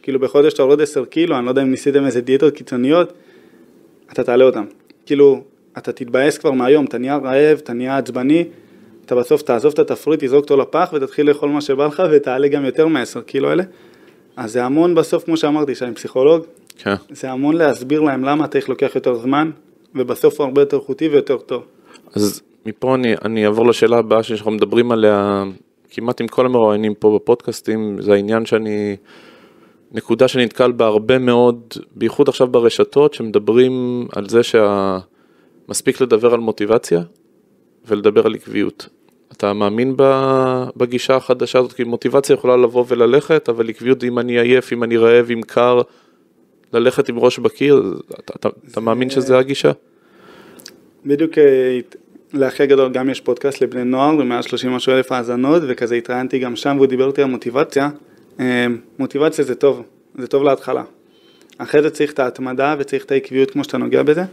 Speaker 4: כאילו בחודש אתה יורד עשרה קילו, אני לא יודע אם ניסיתם איזה דיאטות קיצוניות, אתה תעלה אותם. כאילו, אתה תתבאס כבר מהיום, אתה נהיה רעב, אתה נהיה עצבני, אתה בסוף תעזוב את התפריט, תזרוק אותו לפח ותתחיל לאכול מה שבא לך ותעלה גם יותר מ-עשרה קילו האלה. אז זה המון בסוף, כמו שאמרתי, שאני פסיכולוג,
Speaker 3: כן.
Speaker 4: זה המון להסביר להם למה אתה לוקח יותר זמן, ובסוף הוא הרבה יותר איכותי ויותר טוב.
Speaker 3: אז מפה אני, אני אעבור לשאלה הבאה שאנחנו מדברים עליה, כמעט עם כל המרואיינים פה בפודקאסטים, זה העניין שאני, נקודה שנתקל בה הרבה מאוד, בייחוד עכשיו ברשתות, שמדברים על זה שמספיק לדבר על מוטיבציה, ולדבר על עקביות. אתה מאמין בגישה החדשה הזאת, כי מוטיבציה יכולה לבוא וללכת, אבל עקביות אם אני עייף, אם אני רעב, אם קר, ללכת עם ראש בקיר, אתה, אתה, אתה מאמין שזה הגישה?
Speaker 4: בדיוק לאחרי גדול גם יש פודקאסט לבני נוער, ומעל שלושים משהו אלף האזנות, וכזה התראיינתי גם שם, והוא דיבר אותי על מוטיבציה. מוטיבציה זה טוב, זה טוב להתחלה. אחרי זה צריך את ההתמדה, וצריך את העקביות כמו שאתה נוגע בזה.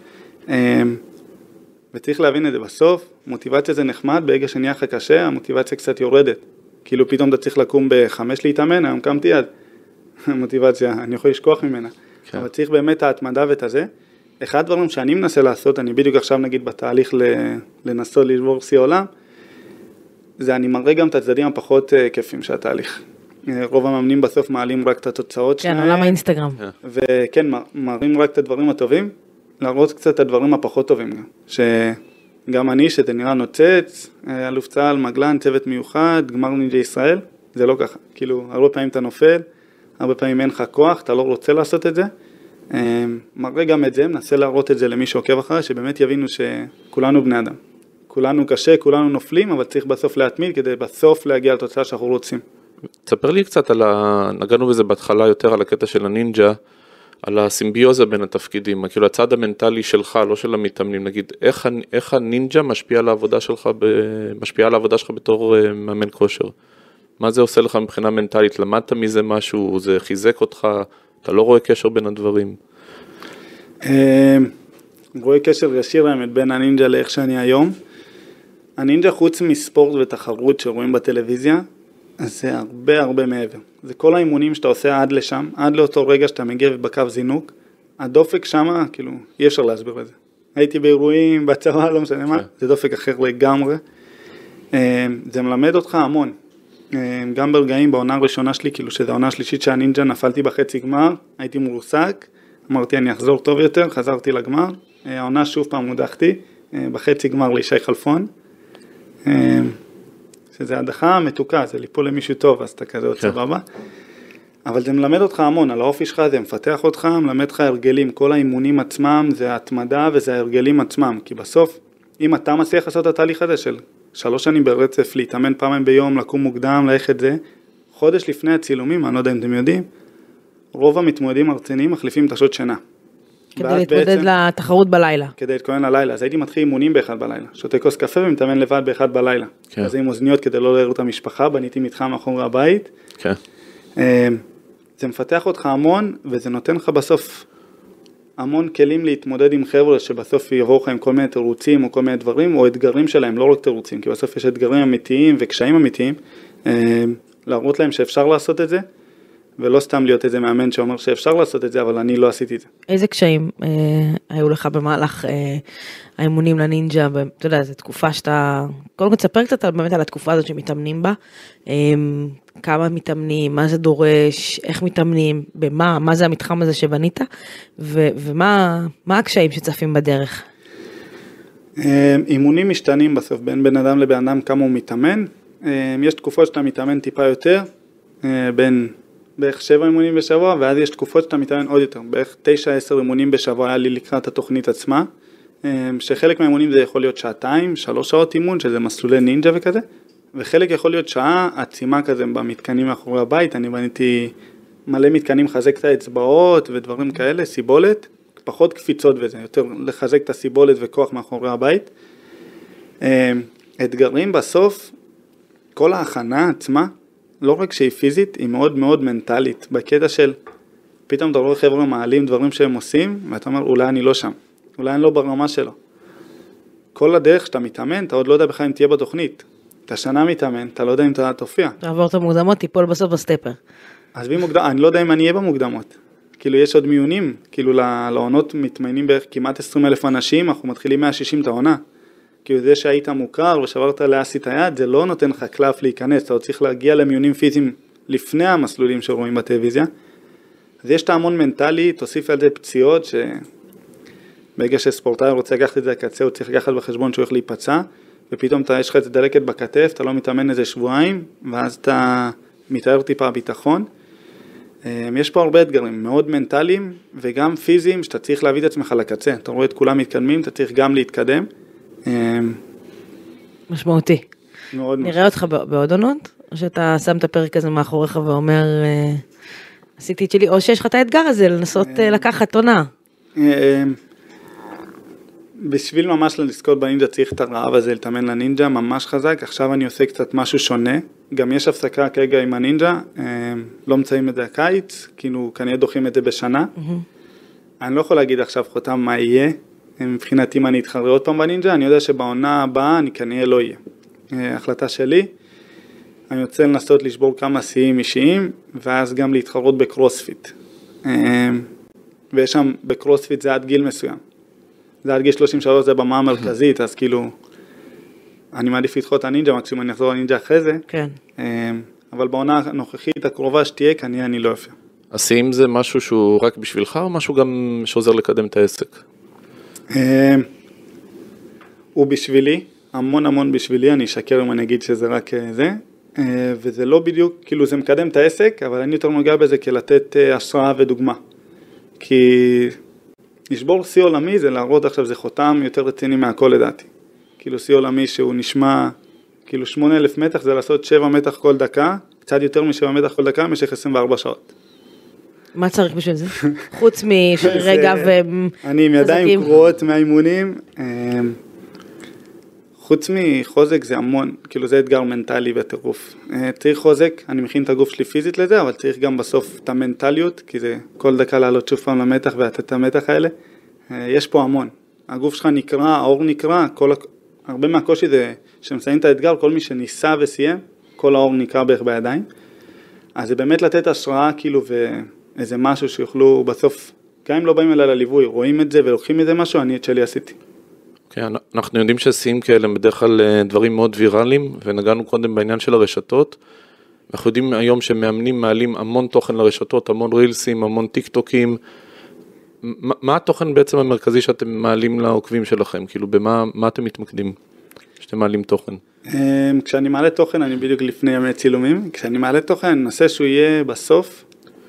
Speaker 4: וצריך להבין את זה בסוף, מוטיבציה זה נחמד, ברגע שנהיה לך קשה, המוטיבציה קצת יורדת. כאילו פתאום אתה צריך לקום בחמש להתאמן, היום קמתי יד. מוטיבציה, אני יכול לשכוח ממנה. כן. אבל צריך באמת ההתמדה ואת הזה. אחד הדברים שאני מנסה לעשות, אני בדיוק עכשיו נגיד בתהליך לנסות לשבור שיא עולם, זה אני מראה גם את הצדדים הפחות כיפים של התהליך. רוב המאמנים בסוף מעלים רק את התוצאות
Speaker 2: שלהם. כן, עולם האינסטגרם.
Speaker 4: וכן, מראים רק את הדברים הטובים, להראות קצת את הדברים הפחות טובים גם. שגם אני, שזה נראה נוצץ, אלוף צהל, מגלן, צוות מיוחד, גמר נינג'ה ישראל, זה לא ככה. כאילו, הרבה פעמים אתה נופל, הרבה פעמים אין לך כוח, אתה לא רוצה לעשות את זה. מראה גם את זה, מנסה להראות את זה למי שעוקב אחרי, שבאמת יבינו שכולנו בני אדם. כולנו קשה, כולנו נופלים, אבל צריך בסוף להתמיד, כדי בסוף להגיע לתוצאה שאנחנו רוצים.
Speaker 3: תספר לי קצת על ה... נגענו בזה בהתחלה יותר על הקטע של הנינג'ה, על הסימביוזה בין התפקידים, כאילו הצד המנטלי שלך, לא של המתאמנים, נגיד, איך, איך הנינג'ה משפיע על העבודה שלך, ב... משפיע על העבודה שלך בתור uh, מאמן כושר? מה זה עושה לך מבחינה מנטלית? למדת מזה משהו? זה חיזק אותך? אתה לא רואה קשר בין הדברים?
Speaker 4: רואה קשר ישיר האמת בין הנינג'ה לאיך שאני היום. הנינג'ה חוץ מספורט ותחרות שרואים בטלוויזיה, זה הרבה הרבה מעבר. זה כל האימונים שאתה עושה עד לשם, עד לאותו רגע שאתה מגיע בקו זינוק. הדופק שמה, כאילו, אי אפשר להסביר את זה. הייתי באירועים, בצבא, לא משנה מה, זה דופק אחר לגמרי. זה מלמד אותך המון. גם ברגעים בעונה הראשונה שלי, כאילו שזו העונה השלישית שהנינג'ה, נפלתי בחצי גמר, הייתי מורסק, אמרתי אני אחזור טוב יותר, חזרתי לגמר, העונה שוב פעם מודחתי, בחצי גמר לישי חלפון, שזה הדחה מתוקה, זה ליפול למישהו טוב, אז אתה כזה עוד סבבה, אבל זה מלמד אותך המון, על האופי שלך, זה מפתח אותך, מלמד לך הרגלים, כל האימונים עצמם, זה ההתמדה וזה ההרגלים עצמם, כי בסוף, אם אתה מצליח לעשות את התהליך הזה של שלוש שנים ברצף, להתאמן פעמים ביום, לקום מוקדם, לאיך את זה, חודש לפני הצילומים, אני לא יודע אם אתם יודעים, רוב המתמודדים הרציניים מחליפים את השעות שינה.
Speaker 2: כדי להתמודד בעצם, לתחרות בלילה.
Speaker 4: כדי להתכונן ללילה, אז הייתי מתחיל אימונים באחד בלילה, שותה כוס קפה ומתאמן לבד באחד בלילה. כן. אז עם אוזניות כדי לא להראות את המשפחה, בניתי מתחם מאחורי הבית.
Speaker 3: כן.
Speaker 4: זה מפתח אותך המון, וזה נותן לך בסוף המון כלים להתמודד עם חבר'ה שבסוף יבואו לך עם כל מיני תירוצים או כל מיני דברים, או אתגרים שלהם, לא רק תירוצים, כי בסוף יש אתגרים אמיתיים וקשיים אמיתיים, להראות להם שאפשר לעשות את זה, ולא סתם להיות איזה מאמן שאומר שאפשר לעשות את זה, אבל אני לא עשיתי את זה.
Speaker 2: איזה קשיים אה, היו לך במהלך אה, האימונים לנינג'ה, אתה יודע, זו תקופה שאתה, קודם כל תספר קצת באמת על התקופה הזאת שמתאמנים בה, אה, כמה מתאמנים, מה זה דורש, איך מתאמנים, במה, מה זה המתחם הזה שבנית, ו, ומה מה הקשיים שצפים בדרך?
Speaker 4: אה, אימונים משתנים בסוף, בין בן אדם לבן אדם כמה הוא מתאמן, אה, יש תקופות שאתה מתאמן טיפה יותר, אה, בין בערך שבע אימונים בשבוע, ואז יש תקופות שאתה מתאמן עוד יותר, בערך תשע עשר אימונים בשבוע היה לי לקראת התוכנית עצמה, שחלק מהאימונים זה יכול להיות שעתיים, שלוש שעות אימון, שזה מסלולי נינג'ה וכזה, וחלק יכול להיות שעה, עצימה כזה במתקנים מאחורי הבית, אני בניתי מלא מתקנים, חזק את האצבעות ודברים כאלה, סיבולת, פחות קפיצות וזה, יותר לחזק את הסיבולת וכוח מאחורי הבית. אתגרים בסוף, כל ההכנה עצמה, לא רק שהיא פיזית, היא מאוד מאוד מנטלית, בקטע של פתאום אתה רואה חבר'ה מעלים דברים שהם עושים, ואתה אומר אולי אני לא שם, אולי אני לא ברמה שלו. כל הדרך שאתה מתאמן, אתה עוד לא יודע בכלל אם תהיה בתוכנית. אתה שנה מתאמן, אתה לא יודע אם אתה תופיע.
Speaker 2: תעבור את המוקדמות, תיפול בסוף בסטפר.
Speaker 4: עזבי מוקדם, אני לא יודע אם אני אהיה במוקדמות. כאילו יש עוד מיונים, כאילו לעונות מתמיינים בערך כמעט עשרים אלף אנשים, אנחנו מתחילים מאה שישים את העונה. כאילו זה שהיית מוכר ושברת לאסי את היד, זה לא נותן לך קלף להיכנס, אתה עוד צריך להגיע למיונים פיזיים לפני המסלולים שרואים בטלוויזיה. אז יש את ההמון מנטלי, תוסיף על זה פציעות, שברגע שספורטאי רוצה לקחת את זה לקצה, הוא צריך לקחת בחשבון שהוא הולך להיפצע, ופתאום אתה, יש לך את זה דלקת בכתף, אתה לא מתאמן איזה שבועיים, ואז אתה מתאר טיפה ביטחון. יש פה הרבה אתגרים, מאוד מנטליים וגם פיזיים, שאתה צריך להביא את עצמך לקצה. אתה רואה את כולם מתקדמים, אתה צריך גם להתקדם.
Speaker 2: משמעותי.
Speaker 4: מאוד משמעותי.
Speaker 2: נראה אותך בעוד עונות? או שאתה שם את הפרק הזה מאחוריך ואומר, עשיתי את שלי, או שיש לך את האתגר הזה, לנסות לקחת עונה?
Speaker 4: בשביל ממש לזכות בנינג'ה צריך את הרעב הזה, לתאמן לנינג'ה ממש חזק. עכשיו אני עושה קצת משהו שונה. גם יש הפסקה כרגע עם הנינג'ה, לא מצאים את זה הקיץ, כאילו כנראה דוחים את זה בשנה. אני לא יכול להגיד עכשיו חותם מה יהיה, מבחינתי אם אני אתחרה עוד פעם בנינג'ה, אני יודע שבעונה הבאה אני כנראה לא יהיה. החלטה שלי, אני רוצה לנסות לשבור כמה שיאים אישיים, ואז גם להתחרות בקרוספיט. ויש שם בקרוספיט זה עד גיל מסוים. זה עד גיל שלושים ושלוש, זה במה המרכזית, אז כאילו, אני מעדיף לדחות הנינג'ה, מקסימום אני אחזור לנינג'ה אחרי זה.
Speaker 2: כן.
Speaker 4: אבל בעונה הנוכחית הקרובה שתהיה, כנראה אני לא יפה.
Speaker 3: השיאים זה משהו שהוא רק בשבילך, או משהו גם שעוזר לקדם את העסק?
Speaker 4: הוא בשבילי, המון המון בשבילי, אני אשקר אם אני אגיד שזה רק זה, וזה לא בדיוק, כאילו זה מקדם את העסק, אבל אני יותר נוגע בזה כלתת השראה ודוגמה. כי לשבור שיא עולמי זה להראות עכשיו, זה חותם יותר רציני מהכל לדעתי. כאילו שיא עולמי שהוא נשמע, כאילו שמונה אלף מתח זה לעשות שבע מתח כל דקה, קצת יותר משבע מתח כל דקה, במשך עשרים וארבע שעות.
Speaker 2: מה צריך בשביל זה? חוץ משרירי גב חזקים.
Speaker 4: אני עם ידיים קרועות מהאימונים, חוץ מחוזק זה המון, כאילו זה אתגר מנטלי וטירוף. צריך חוזק, אני מכין את הגוף שלי פיזית לזה, אבל צריך גם בסוף את המנטליות, כי זה כל דקה לעלות שוב פעם למתח ולתת את המתח האלה. יש פה המון. הגוף שלך נקרא, האור נקרא, כל, הרבה מהקושי זה שמסיים את האתגר, כל מי שניסה וסיים, כל האור נקרא בערך בידיים. אז זה באמת לתת השראה כאילו ואיזה משהו שיוכלו בסוף, גם אם לא באים אליי לליווי, רואים את זה ולוקחים את זה משהו, אני את שלי עשיתי.
Speaker 3: Okay, אנחנו יודעים ששיאים כאלה הם בדרך כלל דברים מאוד ויראליים, ונגענו קודם בעניין של הרשתות. אנחנו יודעים היום שמאמנים מעלים המון תוכן לרשתות, המון רילסים, המון טיק טוקים. מה, מה התוכן בעצם המרכזי שאתם מעלים לעוקבים שלכם? כאילו במה מה אתם מתמקדים כשאתם מעלים תוכן?
Speaker 4: כשאני מעלה תוכן, אני בדיוק לפני ימי צילומים. כשאני מעלה תוכן, אני אנסה שהוא יהיה בסוף.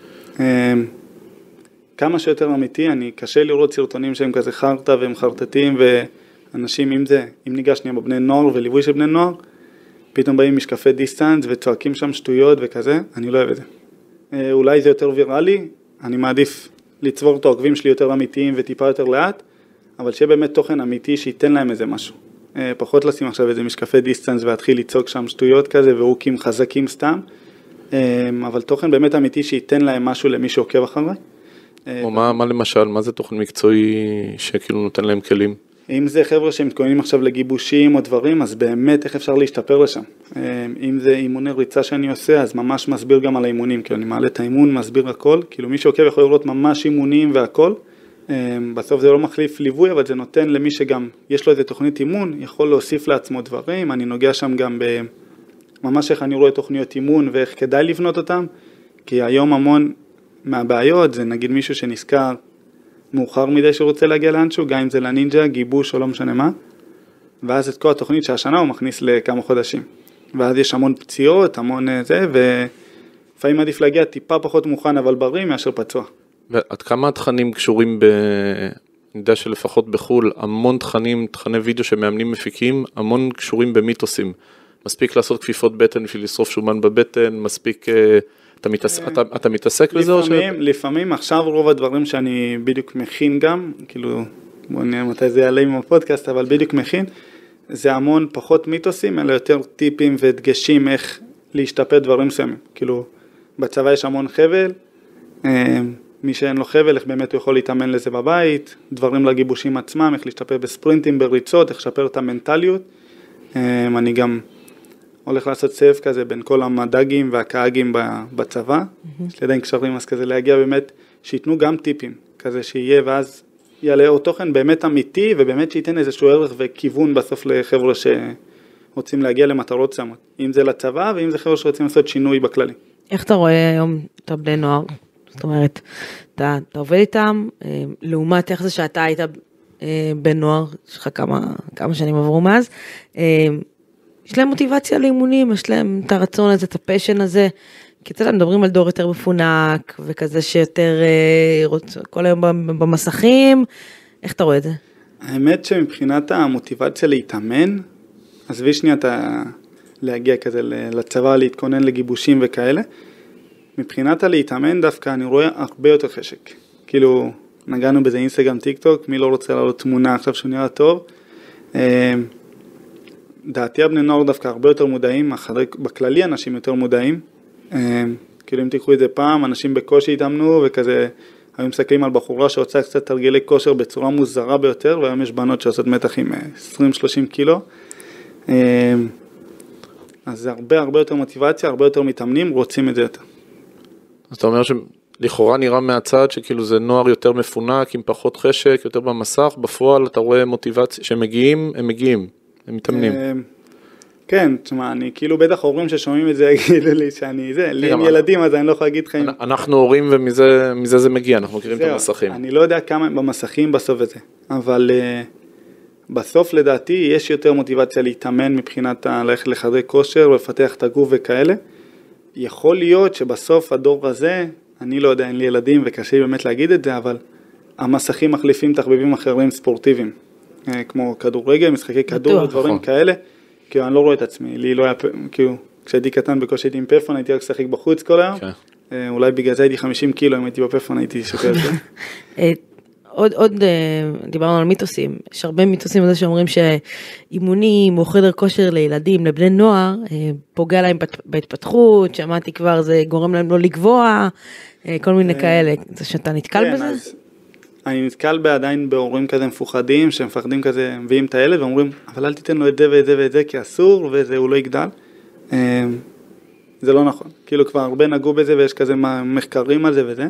Speaker 4: כמה שיותר אמיתי, אני קשה לראות סרטונים שהם כזה חרטה והם חרטטים ואנשים עם זה, אם ניגש נהיה בבני נוער וליווי של בני נוער, פתאום באים משקפי דיסטנס וצועקים שם שטויות וכזה, אני לא אוהב את זה. אולי זה יותר ויראלי, אני מעדיף לצבור את העוקבים שלי יותר אמיתיים וטיפה יותר לאט, אבל שיהיה באמת תוכן אמיתי שייתן להם איזה משהו. פחות לשים עכשיו איזה משקפי דיסטנס והתחיל לצעוק שם שטויות כזה והוקים חזקים סתם, אבל תוכן באמת אמיתי שייתן להם משהו למי שעוקב אחרי.
Speaker 3: או מה, מה למשל, מה זה תוכן מקצועי שכאילו נותן להם כלים?
Speaker 4: אם זה חבר'ה שמתכוננים עכשיו לגיבושים או דברים, אז באמת איך אפשר להשתפר לשם. אם זה אימוני ריצה שאני עושה, אז ממש מסביר גם על האימונים, כי אני מעלה את האימון, מסביר הכל, כאילו מי שעוקב יכול לראות ממש אימונים והכל, בסוף זה לא מחליף ליווי, אבל זה נותן למי שגם יש לו איזה תוכנית אימון, יכול להוסיף לעצמו דברים, אני נוגע שם גם בממש איך אני רואה תוכניות אימון ואיך כדאי לבנות אותם, כי היום המון מהבעיות זה נגיד מישהו שנזכר מאוחר מדי שרוצה להגיע לאנשהו, גם אם זה לנינג'ה, גיבוש או לא משנה מה, ואז את כל התוכנית שהשנה הוא מכניס לכמה חודשים. ואז יש המון פציעות, המון זה, ולפעמים עדיף להגיע טיפה פחות מוכן אבל בריא מאשר פצוע.
Speaker 3: ועד כמה התכנים קשורים ב... אני יודע שלפחות בחול, המון תכנים, תכני וידאו שמאמנים מפיקים, המון קשורים במיתוסים. מספיק לעשות כפיפות בטן בשביל לשרוף שומן בבטן, מספיק... אתה, מתעס... אתה, אתה מתעסק בזה או ש...
Speaker 4: לפעמים, עכשיו רוב הדברים שאני בדיוק מכין גם, כאילו, בוא נראה מתי זה יעלה עם הפודקאסט, אבל בדיוק מכין, זה המון פחות מיתוסים, אלא יותר טיפים ודגשים איך להשתפר דברים מסוימים. כאילו, בצבא יש המון חבל, מי שאין לו חבל, איך באמת הוא יכול להתאמן לזה בבית, דברים לגיבושים עצמם, איך להשתפר בספרינטים, בריצות, איך לשפר את המנטליות. אני גם... הולך לעשות סייף כזה בין כל המדגים והקאגים בצבא, יש לי עדיין קשרים, אז כזה להגיע באמת, שיתנו גם טיפים, כזה שיהיה, ואז יעלה עוד תוכן באמת אמיתי, ובאמת שייתן איזשהו ערך וכיוון בסוף לחבר'ה שרוצים להגיע למטרות שמות, אם זה לצבא, ואם זה חבר'ה שרוצים לעשות שינוי בכללי.
Speaker 2: איך אתה רואה היום את בני נוער? זאת אומרת, אתה, אתה עובד איתם, לעומת איך זה שאתה היית בן נוער, יש לך כמה, כמה שנים עברו מאז, יש להם מוטיבציה לאימונים, יש להם את הרצון הזה, את הפשן הזה, כי אצלנו מדברים על דור יותר מפונק, וכזה שיותר רוצ, כל היום במסכים, איך אתה רואה את זה?
Speaker 4: האמת שמבחינת המוטיבציה להתאמן, עזבי שנייה אתה להגיע כזה לצבא, להתכונן לגיבושים וכאלה, מבחינת הלהתאמן דווקא אני רואה הרבה יותר חשק, כאילו נגענו בזה אינסטגרם, טיק טוק, מי לא רוצה לעלות תמונה עכשיו שהוא נראה טוב, דעתי הבני נוער דווקא הרבה יותר מודעים, בכללי אנשים יותר מודעים, כאילו אם תיקחו את זה פעם, אנשים בקושי התאמנו וכזה, היו מסתכלים על בחורה שעושה קצת תרגילי כושר בצורה מוזרה ביותר, והיום יש בנות שעושות מתח עם עשרים שלושים קילו, אז זה הרבה הרבה יותר מוטיבציה, הרבה יותר מתאמנים, רוצים את זה יותר.
Speaker 3: אז אתה אומר שלכאורה נראה מהצד שכאילו זה נוער יותר מפונק, עם פחות חשק, יותר במסך, בפועל אתה רואה מוטיבציה, שהם מגיעים, הם מגיעים, הם מתאמנים.
Speaker 4: כן, תשמע, אני כאילו בטח הורים ששומעים את זה יגידו לי שאני זה, לי עם ילדים אז אני לא יכול להגיד לך אם...
Speaker 3: אנחנו הורים ומזה זה מגיע, אנחנו מכירים את המסכים.
Speaker 4: אני לא יודע כמה במסכים בסוף הזה, אבל בסוף לדעתי יש יותר מוטיבציה להתאמן מבחינת ללכת לחדרי כושר ולפתח את הגוף וכאלה. יכול להיות שבסוף הדור הזה, אני לא יודע, אין לי ילדים וקשה באמת להגיד את זה, אבל המסכים מחליפים תחביבים אחרים ספורטיביים, כמו כדורגל, משחקי כדור ודברים כאלה, כאילו אני לא רואה את עצמי, לי לא היה, כאילו כשהייתי קטן בקושי הייתי עם פפון, הייתי רק שחק בחוץ כל היום, אולי בגלל זה הייתי חמישים קילו, אם הייתי בפפון הייתי שוקר את זה.
Speaker 2: עוד, עוד דיברנו על מיתוסים, יש הרבה מיתוסים על זה שאומרים שאימונים או חדר כושר לילדים, לבני נוער, פוגע להם בהתפתחות, שמעתי כבר זה גורם להם לא לגבוה, כל מיני כאלה, זה שאתה נתקל בזה?
Speaker 4: אני נתקל בעדיין בהורים כזה מפוחדים, שמפחדים כזה, מביאים את הילד ואומרים, אבל אל תיתן לו את זה ואת זה ואת זה, כי אסור וזה הוא לא יגדל. זה לא נכון, כאילו כבר הרבה נגעו בזה ויש כזה מחקרים על זה וזה.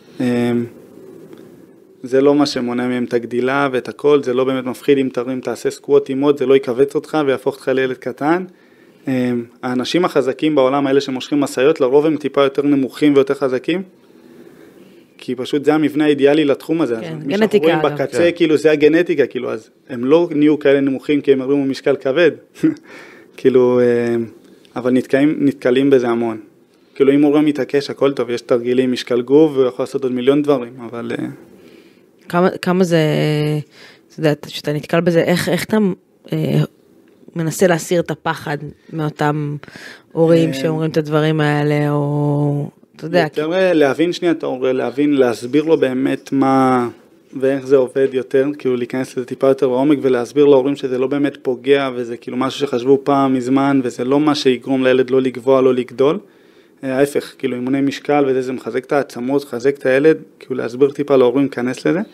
Speaker 4: זה לא מה שמונע מהם את הגדילה ואת הכל, זה לא באמת מפחיד אם תרים, תעשה סקווט עם עוד, זה לא יקווץ אותך ויהפוך אותך לילד קטן. האנשים החזקים בעולם האלה שמושכים מסעיות, לרוב הם טיפה יותר נמוכים ויותר חזקים, כי פשוט זה המבנה האידיאלי לתחום הזה.
Speaker 2: כן, גנטיקה.
Speaker 4: מי שאנחנו בקצה, כאילו זה הגנטיקה, כאילו, אז הם לא נהיו כאלה נמוכים כי הם הרימו משקל כבד, כאילו, אבל נתקעים, נתקלים בזה המון. כאילו אם הורה מתעקש, הכל טוב, יש תרגילים, משקל גוף, ויכול לעשות עוד מיליון דברים, אבל...
Speaker 2: כמה, כמה זה, אתה יודע, שאתה נתקל בזה, איך, איך אתה אה, מנסה להסיר את הפחד מאותם הורים שאומרים את הדברים האלה, או, אתה יודע.
Speaker 4: יותר כי... להבין שנייה את ההורה, להבין, להסביר לו באמת מה, ואיך זה עובד יותר, כאילו להיכנס לזה טיפה יותר לעומק, ולהסביר להורים שזה לא באמת פוגע, וזה כאילו משהו שחשבו פעם מזמן, וזה לא מה שיגרום לילד לא לגבוה, לא לגדול. ההפך, כאילו אימוני משקל וזה, זה מחזק את העצמות, מחזק את הילד, כאילו להסביר טיפה להורים, כנס לזה.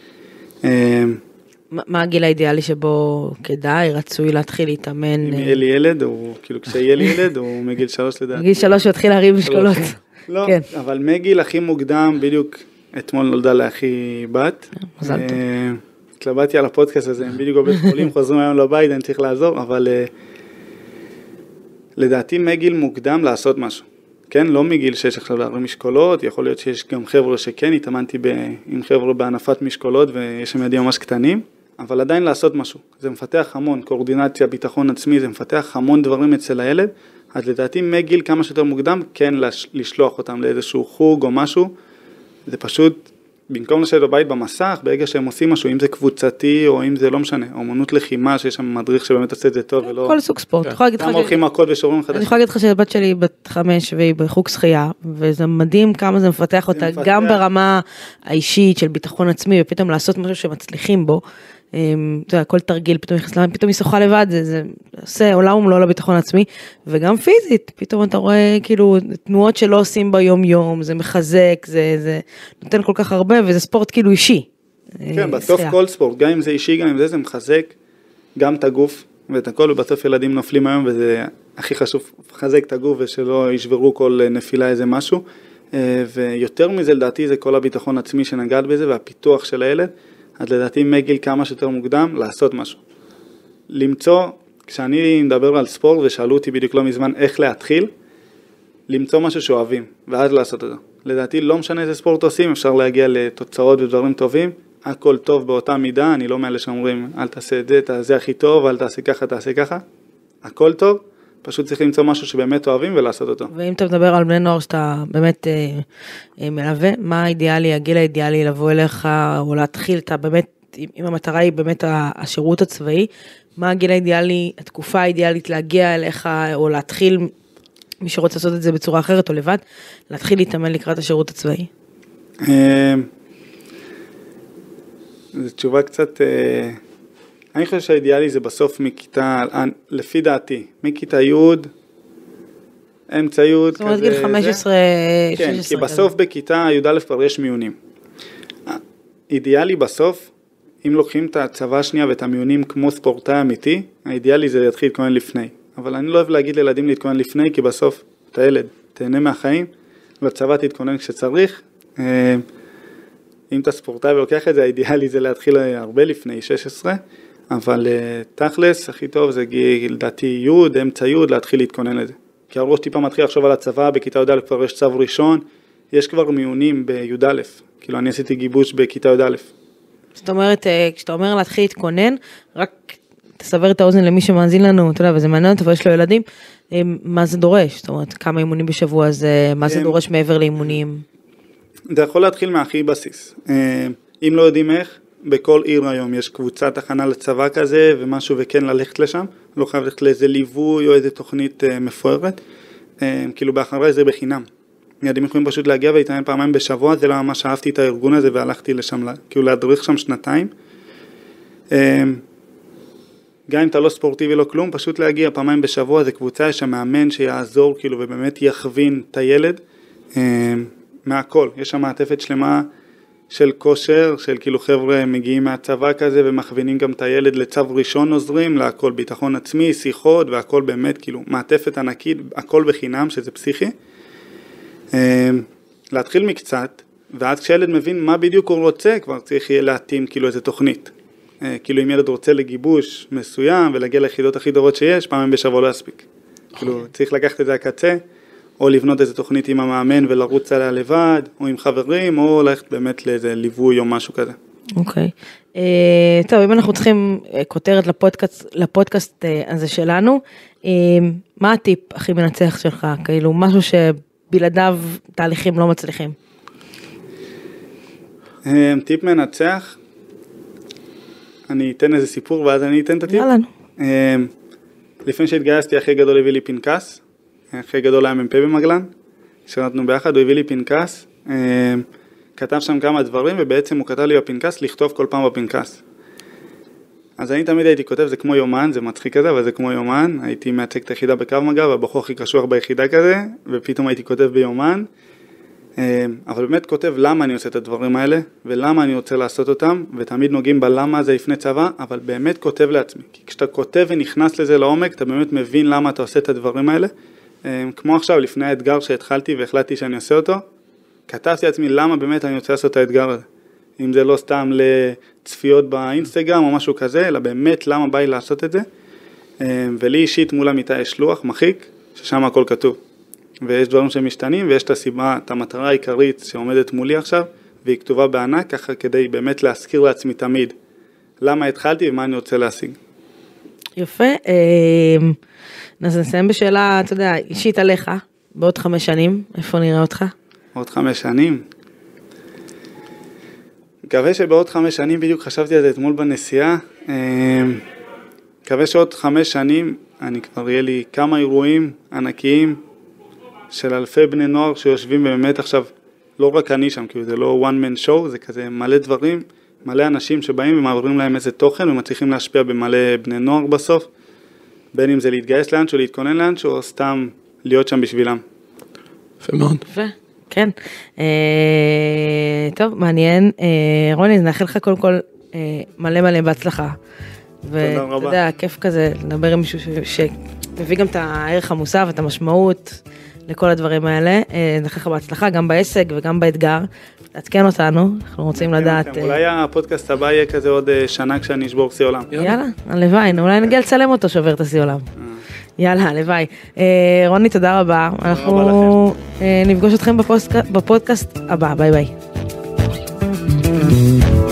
Speaker 2: מה הגיל האידיאלי שבו כדאי, רצוי להתחיל להתאמן?
Speaker 4: אם יהיה לי ילד, או כאילו כשיהיה לי ילד, או מגיל שלוש לדעת.
Speaker 2: מגיל שלוש הוא התחיל להרים משקולות.
Speaker 4: לא, אבל מגיל הכי מוקדם, בדיוק אתמול נולדה לאחי בת.
Speaker 2: מזל טוב.
Speaker 4: התלבטתי על הפודקאסט הזה, הם בדיוק בבית חולים, חוזרים היום לבית, אני צריך לעזור, אבל לדעתי מגיל מוקדם לעשות משהו. כן, לא מגיל שיש עכשיו להרים משקולות, יכול להיות שיש גם חבר'ה שכן, התאמנתי ב... עם חבר'ה בענפת משקולות, ויש שם ידים ממש קטנים, אבל עדיין לעשות משהו. זה מפתח המון, קואורדינציה, ביטחון עצמי, זה מפתח המון דברים אצל הילד, אז לדעתי מגיל כמה שיותר מוקדם, כן לשלוח אותם לאיזשהו חוג או משהו, זה פשוט, במקום לשבת בבית במסך, ברגע שהם עושים משהו, אם זה קבוצתי או אם זה לא משנה, אומנות לחימה, שיש שם מדריך שבאמת עושה את זה טוב ולא...
Speaker 2: כל סוג ספורט.
Speaker 4: כמה הולכים מכות ושוברים חדשים.
Speaker 2: אני יכולה להגיד לך שהבת שלי בת חמש והיא בחוג שחייה, וזה מדהים כמה זה מפתח אותה, גם ברמה האישית של ביטחון עצמי, ופתאום לעשות משהו שמצליחים בו. אתה יודע, כל תרגיל, פתאום נכנס להם, פתאום היא שוחה לבד, זה עושה עולם ומלוא לביטחון עצמי, וגם פיזית, פתאום אתה רואה כאילו תנועות שלא עושים ביום יום, זה מחזק, זה נותן כל כך הרבה, וזה ספורט כאילו אישי.
Speaker 4: כן, בסוף כל ספורט, גם אם זה אישי, גם אם זה, זה מחזק גם את הגוף, ואת הכל, ובסוף ילדים נופלים היום, וזה הכי חשוב, חזק את הגוף, ושלא ישברו כל נפילה איזה משהו, ויותר מזה לדעתי זה כל הביטחון עצמי שנגעת בזה, והפיתוח של הילד, אז לדעתי מגיל כמה שיותר מוקדם, לעשות משהו. למצוא, כשאני מדבר על ספורט, ושאלו אותי בדיוק לא מזמן איך להתחיל, למצוא משהו שאוהבים, ואז לעשות אותו. לדעתי לא משנה איזה ספורט עושים, אפשר להגיע לתוצאות ודברים טובים, הכל טוב באותה מידה, אני לא מאלה שאומרים, אל תעשה את זה, זה הכי טוב, אל תעשה ככה, תעשה ככה. הכל טוב, פשוט צריך למצוא משהו שבאמת אוהבים ולעשות אותו.
Speaker 2: ואם אתה מדבר על בני נוער שאתה באמת אה, אה, מלווה, מה האידיאלי, הגיל האידיאלי לבוא אליך, או להתחיל, אתה באמת, אם המטרה היא באמת השירות הצבאי, מה הגיל האידיאלי, התקופה האידיאלית להגיע אליך, או להתחיל, מי שרוצה לעשות את זה בצורה אחרת או לבד, להתחיל להתאמן לקראת השירות הצבאי?
Speaker 4: זו תשובה קצת, אני חושב שהאידיאלי זה בסוף מכיתה, לפי דעתי, מכיתה י', אמצע י',
Speaker 2: זאת אומרת גיל חמש עשרה, שש עשרה.
Speaker 4: כן, כי בסוף בכיתה י' א' כבר יש מיונים. אידיאלי בסוף, אם לוקחים את הצבא השנייה ואת המיונים כמו ספורטאי אמיתי, האידיאלי זה להתחיל להתכונן לפני. אבל אני לא אוהב להגיד לילדים להתכונן לפני, כי בסוף אתה ילד, תהנה מהחיים, בצבא תתכונן כשצריך. אם אתה ספורטאי ולוקח את זה, האידיאלי זה להתחיל הרבה לפני שש עשרה, אבל תכלס, הכי טוב זה גיל דעתי י', אמצע י', להתחיל להתכונן לזה. כי הראש טיפה מתחיל לחשוב על הצבא, בכיתה י' א' כבר יש צו ראשון, יש כבר מיונים בי' א', כאילו אני עשיתי גיבוש בכיתה י' א'.
Speaker 2: זאת אומרת, כשאתה אומר להתחיל להתכונן, רק תסבר את האוזן למי שמאזין לנו, אתה יודע, וזה מעניין, אבל יש לו ילדים, מה זה דורש? זאת אומרת, כמה אימונים בשבוע זה, מה זה דורש מעבר לאימונים?
Speaker 4: זה יכול להתחיל מהכי בסיס. אם לא יודעים איך, בכל עיר היום יש קבוצת הכנה לצבא כזה ומשהו וכן ללכת לשם, לא חייב ללכת לאיזה ליווי או איזה תוכנית מפוארת, כאילו באחרי זה בחינם. ילדים יכולים פשוט להגיע ולהתאמן פעמיים בשבוע, זה לא ממש אהבתי את הארגון הזה והלכתי לשם, כאילו להדריך שם שנתיים. גם אם אתה לא ספורטיבי ולא כלום, פשוט להגיע פעמיים בשבוע, זה קבוצה, יש שם מאמן שיעזור כאילו ובאמת יכווין את הילד מהכל. יש שם מעטפת שלמה של כושר, של כאילו חבר'ה מגיעים מהצבא כזה ומכווינים גם את הילד לצו ראשון עוזרים, להכל ביטחון עצמי, שיחות והכל באמת כאילו מעטפת ענקית, הכל בחינם שזה פסיכי. להתחיל מקצת, ואז כשילד מבין מה בדיוק הוא רוצה, כבר צריך יהיה להתאים כאילו איזה תוכנית. כאילו אם ילד רוצה לגיבוש מסוים ולהגיע ליחידות הכי טובות שיש, פעמים בשבוע לא יספיק. כאילו צריך לקחת את זה הקצה, או לבנות איזה תוכנית עם המאמן ולרוץ עליה לבד, או עם חברים, או ללכת באמת לאיזה ליווי או משהו כזה.
Speaker 2: אוקיי. טוב, אם אנחנו צריכים כותרת לפודקאסט הזה שלנו, מה הטיפ הכי מנצח שלך? כאילו משהו שבלעדיו תהליכים לא מצליחים.
Speaker 4: טיפ מנצח, אני אתן איזה סיפור ואז אני אתן את הטיפ.
Speaker 2: יאללה.
Speaker 4: לפני שהתגייסתי, הכי גדול הביא לי פנקס, הכי גדול היה מ"פ במגלן, שנתנו ביחד, הוא הביא לי פנקס, כתב שם כמה דברים, ובעצם הוא כתב לי בפנקס, לכתוב כל פעם בפנקס. אז אני תמיד הייתי כותב, זה כמו יומן, זה מצחיק כזה, אבל זה כמו יומן, הייתי מייצג את היחידה בקו מגע, והבחור הכי קשוח ביחידה כזה, ופתאום הייתי כותב ביומן, אבל באמת כותב למה אני עושה את הדברים האלה, ולמה אני רוצה לעשות אותם, ותמיד נוגעים בלמה זה לפני צבא, אבל באמת כותב לעצמי, כי כשאתה כותב ונכנס לזה לעומק, אתה באמת מבין למה אתה עושה את הדברים האלה, כמו עכשיו, לפני האתגר שהתחלתי והחלטתי שאני עושה אותו, כתבתי לעצמי למה באמת אני רוצה לעשות את האתגר הזה. אם זה לא סתם לצפיות באינסטגרם או משהו כזה, אלא באמת למה בא לי לעשות את זה. ולי אישית מול המיטה יש לוח מחיק, ששם הכל כתוב. ויש דברים שמשתנים, ויש את הסיבה, את המטרה העיקרית שעומדת מולי עכשיו, והיא כתובה בענק, ככה כדי באמת להזכיר לעצמי תמיד למה התחלתי ומה אני רוצה להשיג.
Speaker 2: יפה. אז נסיים בשאלה, אתה יודע, אישית עליך, בעוד חמש שנים, איפה נראה אותך?
Speaker 4: עוד חמש שנים? מקווה שבעוד חמש שנים, בדיוק חשבתי על זה אתמול בנסיעה, מקווה שעוד חמש שנים, אני כבר יהיה לי כמה אירועים ענקיים, של אלפי בני נוער שיושבים באמת עכשיו, לא רק אני שם, כי זה לא one man show, זה כזה מלא דברים, מלא אנשים שבאים ומעברים להם איזה תוכן, ומצליחים להשפיע במלא בני נוער בסוף, בין אם זה להתגייס לאנשהו, להתכונן לאנשהו, או סתם להיות שם בשבילם.
Speaker 3: יפה מאוד.
Speaker 2: יפה, כן. טוב, מעניין. רוני, אז נאחל לך קודם כל מלא מלא בהצלחה ואתה יודע, כיף כזה לדבר עם מישהו שמביא גם את הערך המוסף, את המשמעות לכל הדברים האלה. נאחל לך בהצלחה, גם בהישג וגם באתגר. תעדכן אותנו, אנחנו רוצים לדעת.
Speaker 4: אולי הפודקאסט הבא יהיה כזה עוד שנה כשאני אשבור שיא עולם.
Speaker 2: יאללה, הלוואי, אולי נגיע לצלם אותו שובר את השיא עולם. יאללה, הלוואי. רוני, תודה רבה. אנחנו נפגוש אתכם בפודקאסט הבא. ביי ביי.